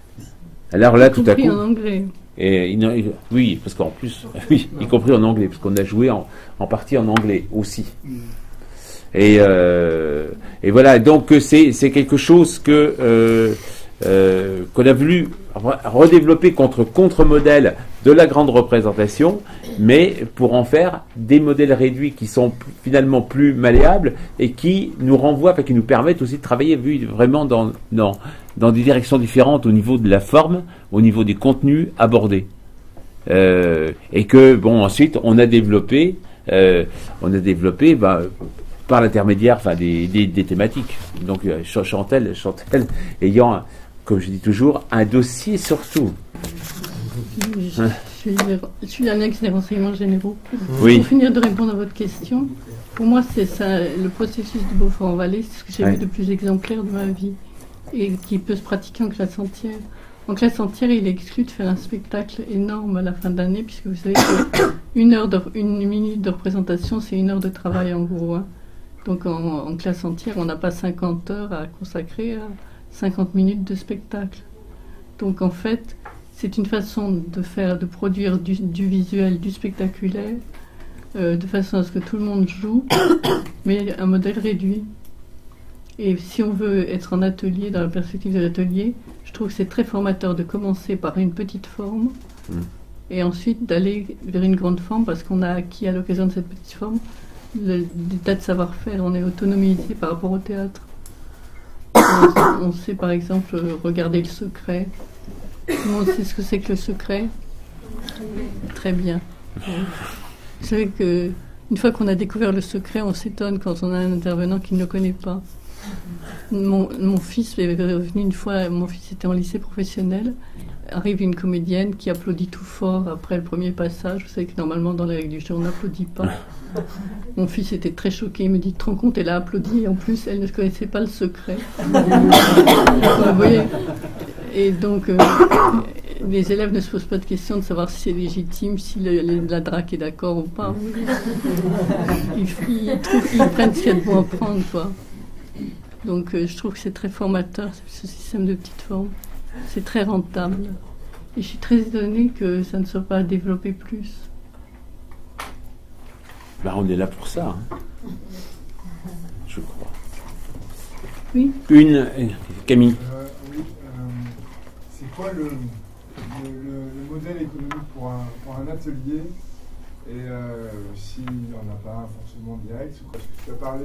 Alors là, tout à coup. En anglais. Et, il, oui, parce qu'en plus, oui, y compris en anglais, parce qu'on a joué en, en partie en anglais aussi. Et, euh, et voilà, donc c'est, c'est quelque chose que. Euh, Euh, qu'on a voulu redévelopper contre contre-modèle de la grande représentation, mais pour en faire des modèles réduits qui sont finalement plus malléables et qui nous renvoient, enfin, qui nous permettent aussi de travailler vraiment dans, dans, dans des directions différentes au niveau de la forme, au niveau des contenus abordés. Euh, et que, bon, ensuite, on a développé, euh, on a développé, bah, par l'intermédiaire, enfin, des, des, des thématiques. Donc, euh, Chantal, Chantal ayant, comme je dis toujours, un dossier sur tout. Je, hein? je, suis, je suis l'annexe des renseignements généraux. Oui. Pour finir de répondre à votre question, pour moi, c'est ça, le processus du Beaufort-en-Vallée, c'est ce que j'ai ouais. vu de plus exemplaire de ma vie et qui peut se pratiquer en classe entière. En classe entière, il est exclu de faire un spectacle énorme à la fin de l'année, puisque vous savez qu'une heure de, une minute de représentation, c'est une heure de travail en gros. Hein. Donc en, en classe entière, on n'a pas cinquante heures à consacrer à cinquante minutes de spectacle. Donc en fait, c'est une façon de faire, de produire du, du visuel, du spectaculaire, euh, de façon à ce que tout le monde joue, mais un modèle réduit. Et si on veut être en atelier, dans la perspective de l'atelier, je trouve que c'est très formateur de commencer par une petite forme mmh. et ensuite d'aller vers une grande forme, parce qu'on a acquis à l'occasion de cette petite forme le, des tas de savoir-faire, on est autonomisé par rapport au théâtre. On, on sait par exemple regarder le secret. Tout le monde sait ce que c'est que le secret. Très bien. Vous savez que une fois qu'on a découvert le secret, on s'étonne quand on a un intervenant qui ne le connaît pas. Mon, mon fils est revenu une fois, mon fils était en lycée professionnel, arrive une comédienne qui applaudit tout fort après le premier passage. Vous savez que normalement dans les règles du jeu on n'applaudit pas. Mon fils était très choqué, il me dit, te rends compte, elle a applaudi et en plus elle ne connaissait pas le secret. Vous voyez. Et donc euh, les élèves ne se posent pas de question de savoir si c'est légitime, si le, le, la drague est d'accord ou pas. Ils, ils, trouvent, ils prennent ce qu'il y a de bon à prendre, quoi. Donc euh, je trouve que c'est très formateur, ce système de petites formes. C'est très rentable. Et je suis très étonnée que ça ne soit pas développé plus. Ben, on est là pour ça, hein. Je crois. Oui. Une, Camille. Euh, oui, euh, c'est quoi le, le, le, le modèle économique pour un, pour un atelier? Et euh, s'il n'y en a pas un forcément direct, parce que tu as parlé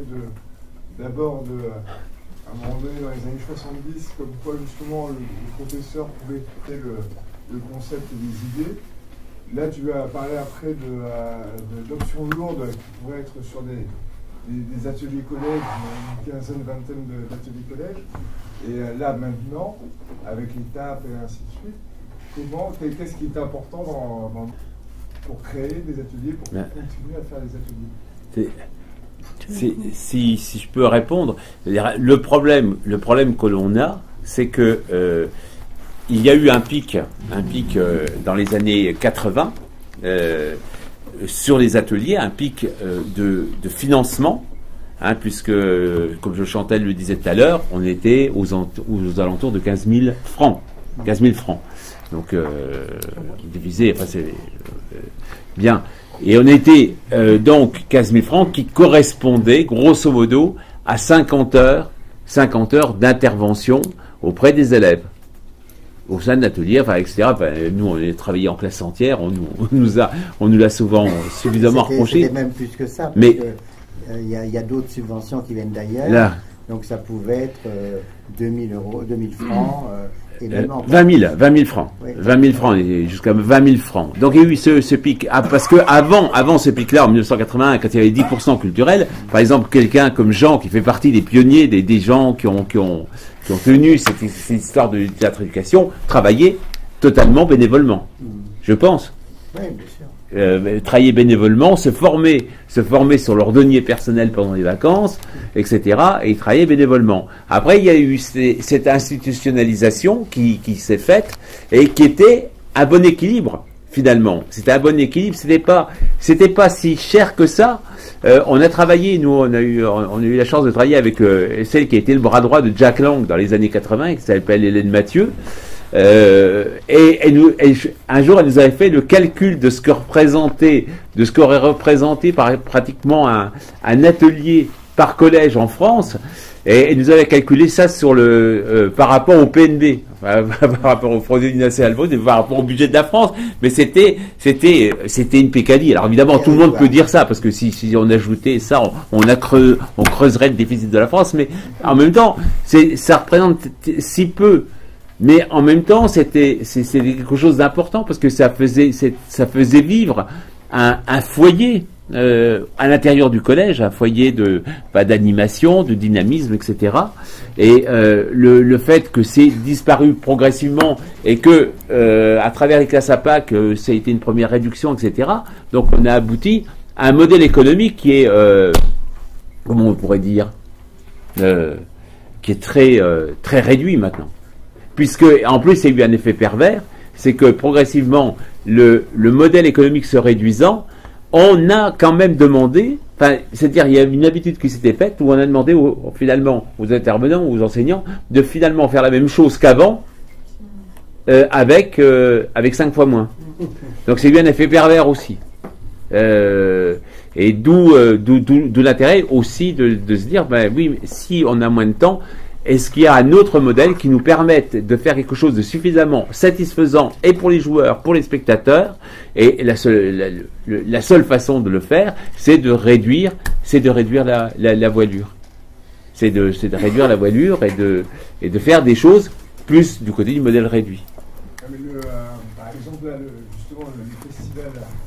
de, d'abord de, à un moment donné dans les années soixante-dix, comme quoi justement le, le professeur pouvait écouter le, le concept et les idées. Là, tu as parlé après de, de, d'options lourdes qui pourraient être sur des, des, des ateliers collèges, une quinzaine, vingtaine de, d'ateliers collèges. Et là, maintenant, avec l'étape et ainsi de suite, comment, qu'est-ce qui est important dans, dans, pour créer des ateliers, pour Mais, continuer à faire des ateliers? C'est, c'est, si, si je peux répondre, le problème, le problème que l'on a, c'est que euh, il y a eu un pic, un pic euh, dans les années quatre-vingts euh, sur les ateliers, un pic euh, de, de financement, hein, puisque, comme je Chantal le disait tout à l'heure, on était aux, ent- aux alentours de quinze mille francs. quinze mille francs. Donc, euh, divisé, enfin, c'est euh, bien. Et on était euh, donc quinze mille francs qui correspondaient, grosso modo, à cinquante heures, cinquante heures d'intervention auprès des élèves. Au sein de l'atelier, enfin, et cetera. Enfin, nous, on a travaillé en classe entière, on nous, on nous a, on nous l'a souvent suffisamment c'était, reproché. C'était même plus que ça, parce mais il y, y a d'autres subventions qui viennent d'ailleurs. Là, donc ça pouvait être euh, deux mille euros, deux mille francs, euh, et même euh, en vingt mille, vingt mille francs, oui. vingt mille francs, jusqu'à vingt mille francs. Donc il y a eu ce, ce pic, ah, parce que avant, avant ce pic-là, en mille neuf cent quatre-vingt-un, quand il y avait dix pour cent culturel, par exemple, quelqu'un comme Jean, qui fait partie des pionniers, des, des gens qui ont, qui ont, qui ont tenu cette, cette histoire de théâtre-éducation, travaillait totalement bénévolement, mmh. je pense. Oui, bien sûr. Euh, travailler bénévolement, se former, se former sur leur denier personnel pendant les vacances, et cetera. Et ils travaillaient bénévolement. Après, il y a eu ces, cette institutionnalisation qui, qui s'est faite et qui était un bon équilibre finalement. C'était un bon équilibre. C'était pas, c'était pas si cher que ça. Euh, on a travaillé, nous, on a eu, on a eu la chance de travailler avec euh, celle qui a été le bras droit de Jack Lang dans les années quatre-vingts, qui s'appelle Hélène Mathieu. Euh, et, et, nous, et un jour, elle nous avait fait le calcul de ce que représentait, de ce qu'aurait représenté par, pratiquement un, un atelier par collège en France, et elle nous avait calculé ça sur le, euh, par rapport au P N B, enfin, par rapport au produit national brut, et par rapport au budget de la France. Mais c'était, c'était, c'était une pécadille. Alors évidemment, tout le monde peut dire ça, parce que si, si on ajoutait ça, on, on, a creux, on creuserait le déficit de la France. Mais en même temps, c'est, ça représente si peu. Mais en même temps, c'était, c'était quelque chose d'important parce que ça faisait, ça faisait vivre un, un foyer euh, à l'intérieur du collège, un foyer de, bah, d'animation, de dynamisme, et cetera. Et euh, le, le fait que c'est disparu progressivement et que euh, à travers les classes à Pâques, euh, ça a été une première réduction, et cetera. Donc on a abouti à un modèle économique qui est, euh, comment on pourrait dire, euh, qui est très, euh, très réduit maintenant. Puisque, en plus, il y a eu un effet pervers, c'est que progressivement, le, le modèle économique se réduisant, on a quand même demandé, enfin, c'est-à-dire il y a une habitude qui s'était faite où on a demandé aux, finalement aux intervenants, aux enseignants, de finalement faire la même chose qu'avant, euh, avec, euh, avec cinq fois moins. Donc c'est eu un effet pervers aussi. Euh, et d'où, euh, d'où, d'où, d'où l'intérêt aussi de, de se dire, ben oui, si on a moins de temps, est-ce qu'il y a un autre modèle qui nous permette de faire quelque chose de suffisamment satisfaisant et pour les joueurs, pour les spectateurs, et la seule, la, la seule façon de le faire, c'est de réduire, c'est de réduire la, la, la voilure. C'est de, c'est de réduire la voilure et de, et de faire des choses plus du côté du modèle réduit. Mais le, euh, par exemple, là, le, justement, le festival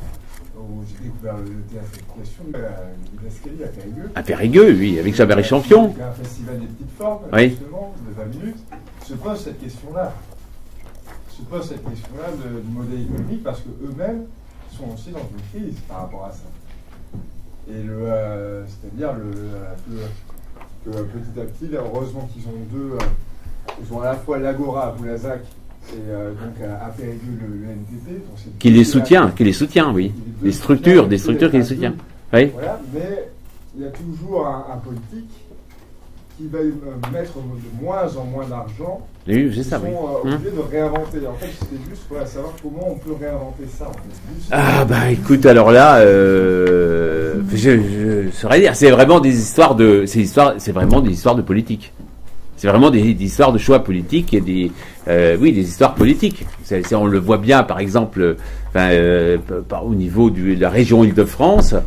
où j'ai découvert le théâtre d'éducation, l'escalier à Périgueux. À Périgueux, oui, avec Jean-Marie Champion. Il y a un festival des petites formes, oui. justement, de vingt minutes, se pose cette question-là. se posent cette question-là du modèle économique parce qu'eux-mêmes sont aussi dans une crise par rapport à ça. Et le, euh, c'est-à-dire le, que, que petit à petit, là, heureusement qu'ils ont deux, euh, ils ont à la fois l'Agora à Boulazac et euh, donc à, à Périgueux le, le N T P. Donc c'est qui les soutient, qui les soutient, oui. Les structures, des structures qui les soutiennent. Oui. Voilà, mais il y a toujours un, un politique qui va euh, mettre de moins en moins d'argent. Oui, c'est ça, sont, oui. euh, obligés hum. de réinventer. En fait, c'était juste pour voilà, savoir comment on peut réinventer ça. En fait. Ah bah écoute, alors là, euh, je, je saurais dire, c'est vraiment des histoires de, c'est histoire, c'est vraiment des histoires de politique. C'est vraiment des, des histoires de choix politiques et des, euh, oui, des histoires politiques. C'est, c'est, on le voit bien, par exemple, enfin, euh, par, au niveau du, de la région Île-de-France.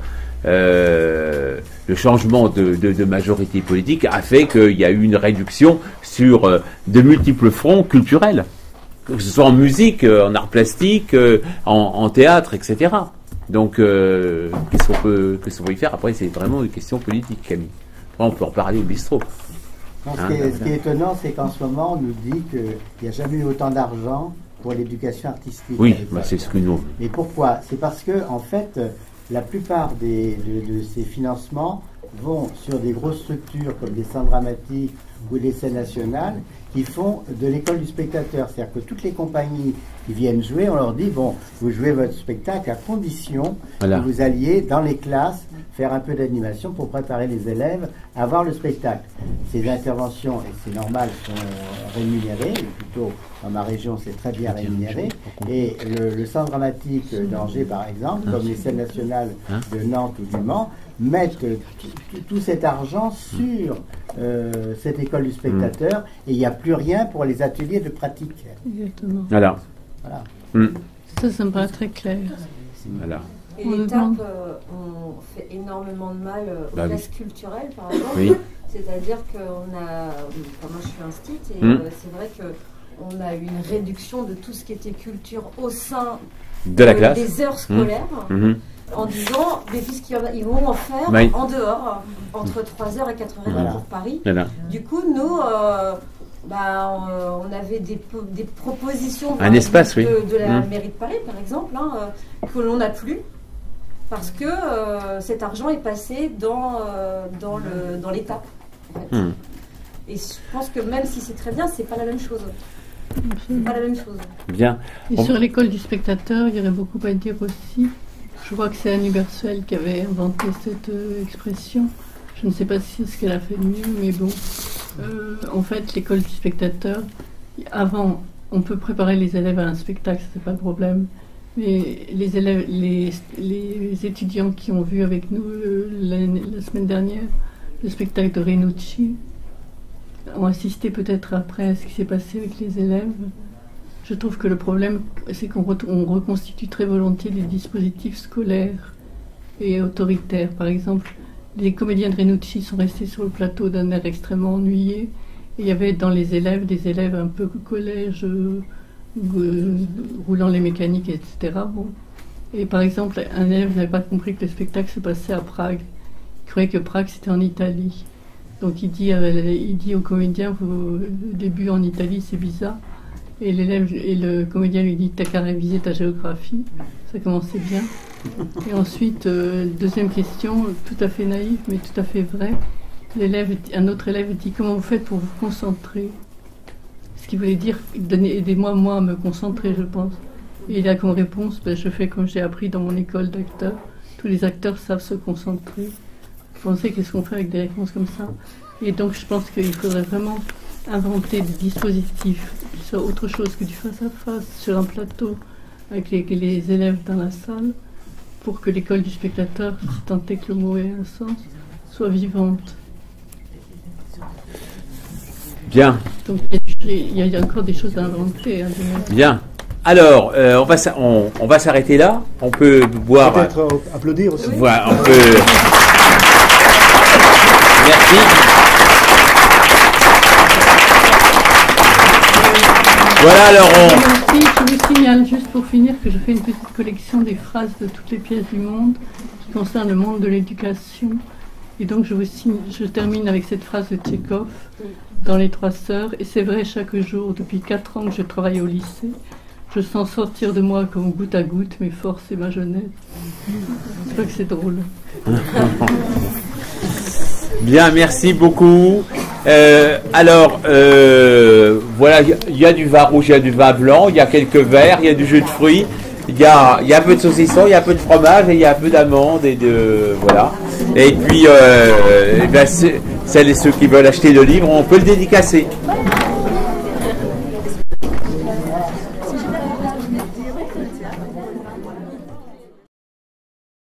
Euh, le changement de, de, de majorité politique a fait qu'il y a eu une réduction sur euh, de multiples fronts culturels, que ce soit en musique, en art plastique, en, en théâtre, et cetera. Donc, euh, qu'est-ce qu'on peut, qu'est-ce qu'on peut y faire? Après, c'est vraiment une question politique, Camille. Après, on peut en parler au bistrot. Non, ce, hein, qui est, ce qui est étonnant, c'est qu'en ce moment, on nous dit qu'il n'y a jamais eu autant d'argent pour l'éducation artistique. Oui, bah c'est ce que nous... Mais pourquoi? C'est parce que, en fait, la plupart des, de, de ces financements vont sur des grosses structures comme des centres dramatiques ou des scènes nationales qui font de l'école du spectateur. C'est-à-dire que toutes les compagnies qui viennent jouer, on leur dit, bon, vous jouez votre spectacle à condition voilà. que vous alliez dans les classes faire un peu d'animation pour préparer les élèves à voir le spectacle. Ces interventions, et c'est normal, sont rémunérées, ou plutôt dans ma région c'est très bien rémunéré, et le, le centre dramatique d'Angers par exemple, comme les scènes nationales de Nantes ou du Mans, mettent tout cet argent sur euh, cette école du spectateur, et il n'y a plus rien pour les ateliers de pratique. Exactement. Voilà. Voilà. Mm. Ça, ça me paraît très clair. Voilà. Et l'étape, euh, on fait énormément de mal aux bah, classes oui. culturelles, par exemple. Oui. C'est-à-dire qu'on a... Enfin, moi, je suis instite, et mm. euh, c'est vrai qu'on a une réduction de tout ce qui était culture au sein de la euh, classe. des heures scolaires, mmh. Mmh. en disant, mais puisqu'ils ils vont en faire oui. en dehors, entre trois heures et quatre heures trente voilà. pour Paris. Voilà. Du coup, nous... Euh, Bah, on, on avait des, des propositions un espace, de, oui. de la mmh. mairie de Paris, par exemple, hein, euh, que l'on n'a plus, parce que euh, cet argent est passé dans, euh, dans, le, dans l'État. En fait. mmh. Et je pense que même si c'est très bien, c'est pas la même chose. C'est pas la même chose. Bien. Et on... sur l'école du spectateur, il y aurait beaucoup à dire aussi. Je crois que c'est Annie Bersuel qui avait inventé cette euh, expression. Je ne sais pas si c'est ce qu'elle a fait de mieux, mais bon. Euh, en fait, l'école du spectateur, avant, on peut préparer les élèves à un spectacle, c'est pas le problème. Mais les élèves, les, les étudiants qui ont vu avec nous euh, la, la semaine dernière le spectacle de Renucci ont assisté peut-être après à ce qui s'est passé avec les élèves. Je trouve que le problème, c'est qu'on re, on reconstitue très volontiers des dispositifs scolaires et autoritaires. Par exemple, les comédiens de Renucci sont restés sur le plateau d'un air extrêmement ennuyé. Et il y avait dans les élèves des élèves un peu collège, euh, euh, roulant les mécaniques, et cetera. Bon. Et par exemple, un élève n'avait pas compris que le spectacle se passait à Prague. Il croyait que Prague c'était en Italie. Donc il dit, euh, il dit au comédien, vous, le début en Italie c'est bizarre. Et l'élève et le comédien lui dit, t'as qu'à réviser ta géographie. Ça commençait bien. Et ensuite, euh, deuxième question, tout à fait naïve, mais tout à fait vraie. L'élève, un autre élève dit, comment vous faites pour vous concentrer? Ce qui voulait dire, aidez-moi moi à me concentrer, je pense. Et il a comme réponse, ben, je fais comme j'ai appris dans mon école d'acteurs. Tous les acteurs savent se concentrer. Vous pensez qu'est-ce qu'on fait avec des réponses comme ça? Et donc je pense qu'il faudrait vraiment inventer des dispositifs qui soient autre chose que du face-à-face sur un plateau avec les, les élèves dans la salle, pour que l'école du spectateur, si tant est que le mot ait un sens, soit vivante. Bien. Donc il y, y a encore des choses à inventer. Hein, bien. Alors, euh, on va on, on va s'arrêter là. On peut boire. Peut-être euh, applaudir aussi. Voilà, on peut. Merci. Voilà, alors on... Merci, je vous signale juste pour finir que je fais une petite collection des phrases de toutes les pièces du monde qui concernent le monde de l'éducation. Et donc je, vous signe, je termine avec cette phrase de Tchekhov dans Les Trois Sœurs. Et c'est vrai, chaque jour, depuis quatre ans que je travaille au lycée, je sens sortir de moi comme goutte à goutte mes forces et ma jeunesse. Je crois que c'est drôle. Bien, merci beaucoup. Euh, alors, euh, voilà, il y a du vin rouge, il y a du vin blanc, il y a quelques verres, il y a du jus de fruits, il y a, il y a un peu de saucisson, il y a un peu de fromage, et il y a un peu d'amandes et de voilà. Et puis, euh, eh ben, celles et ceux qui veulent acheter le livre, on peut le dédicacer.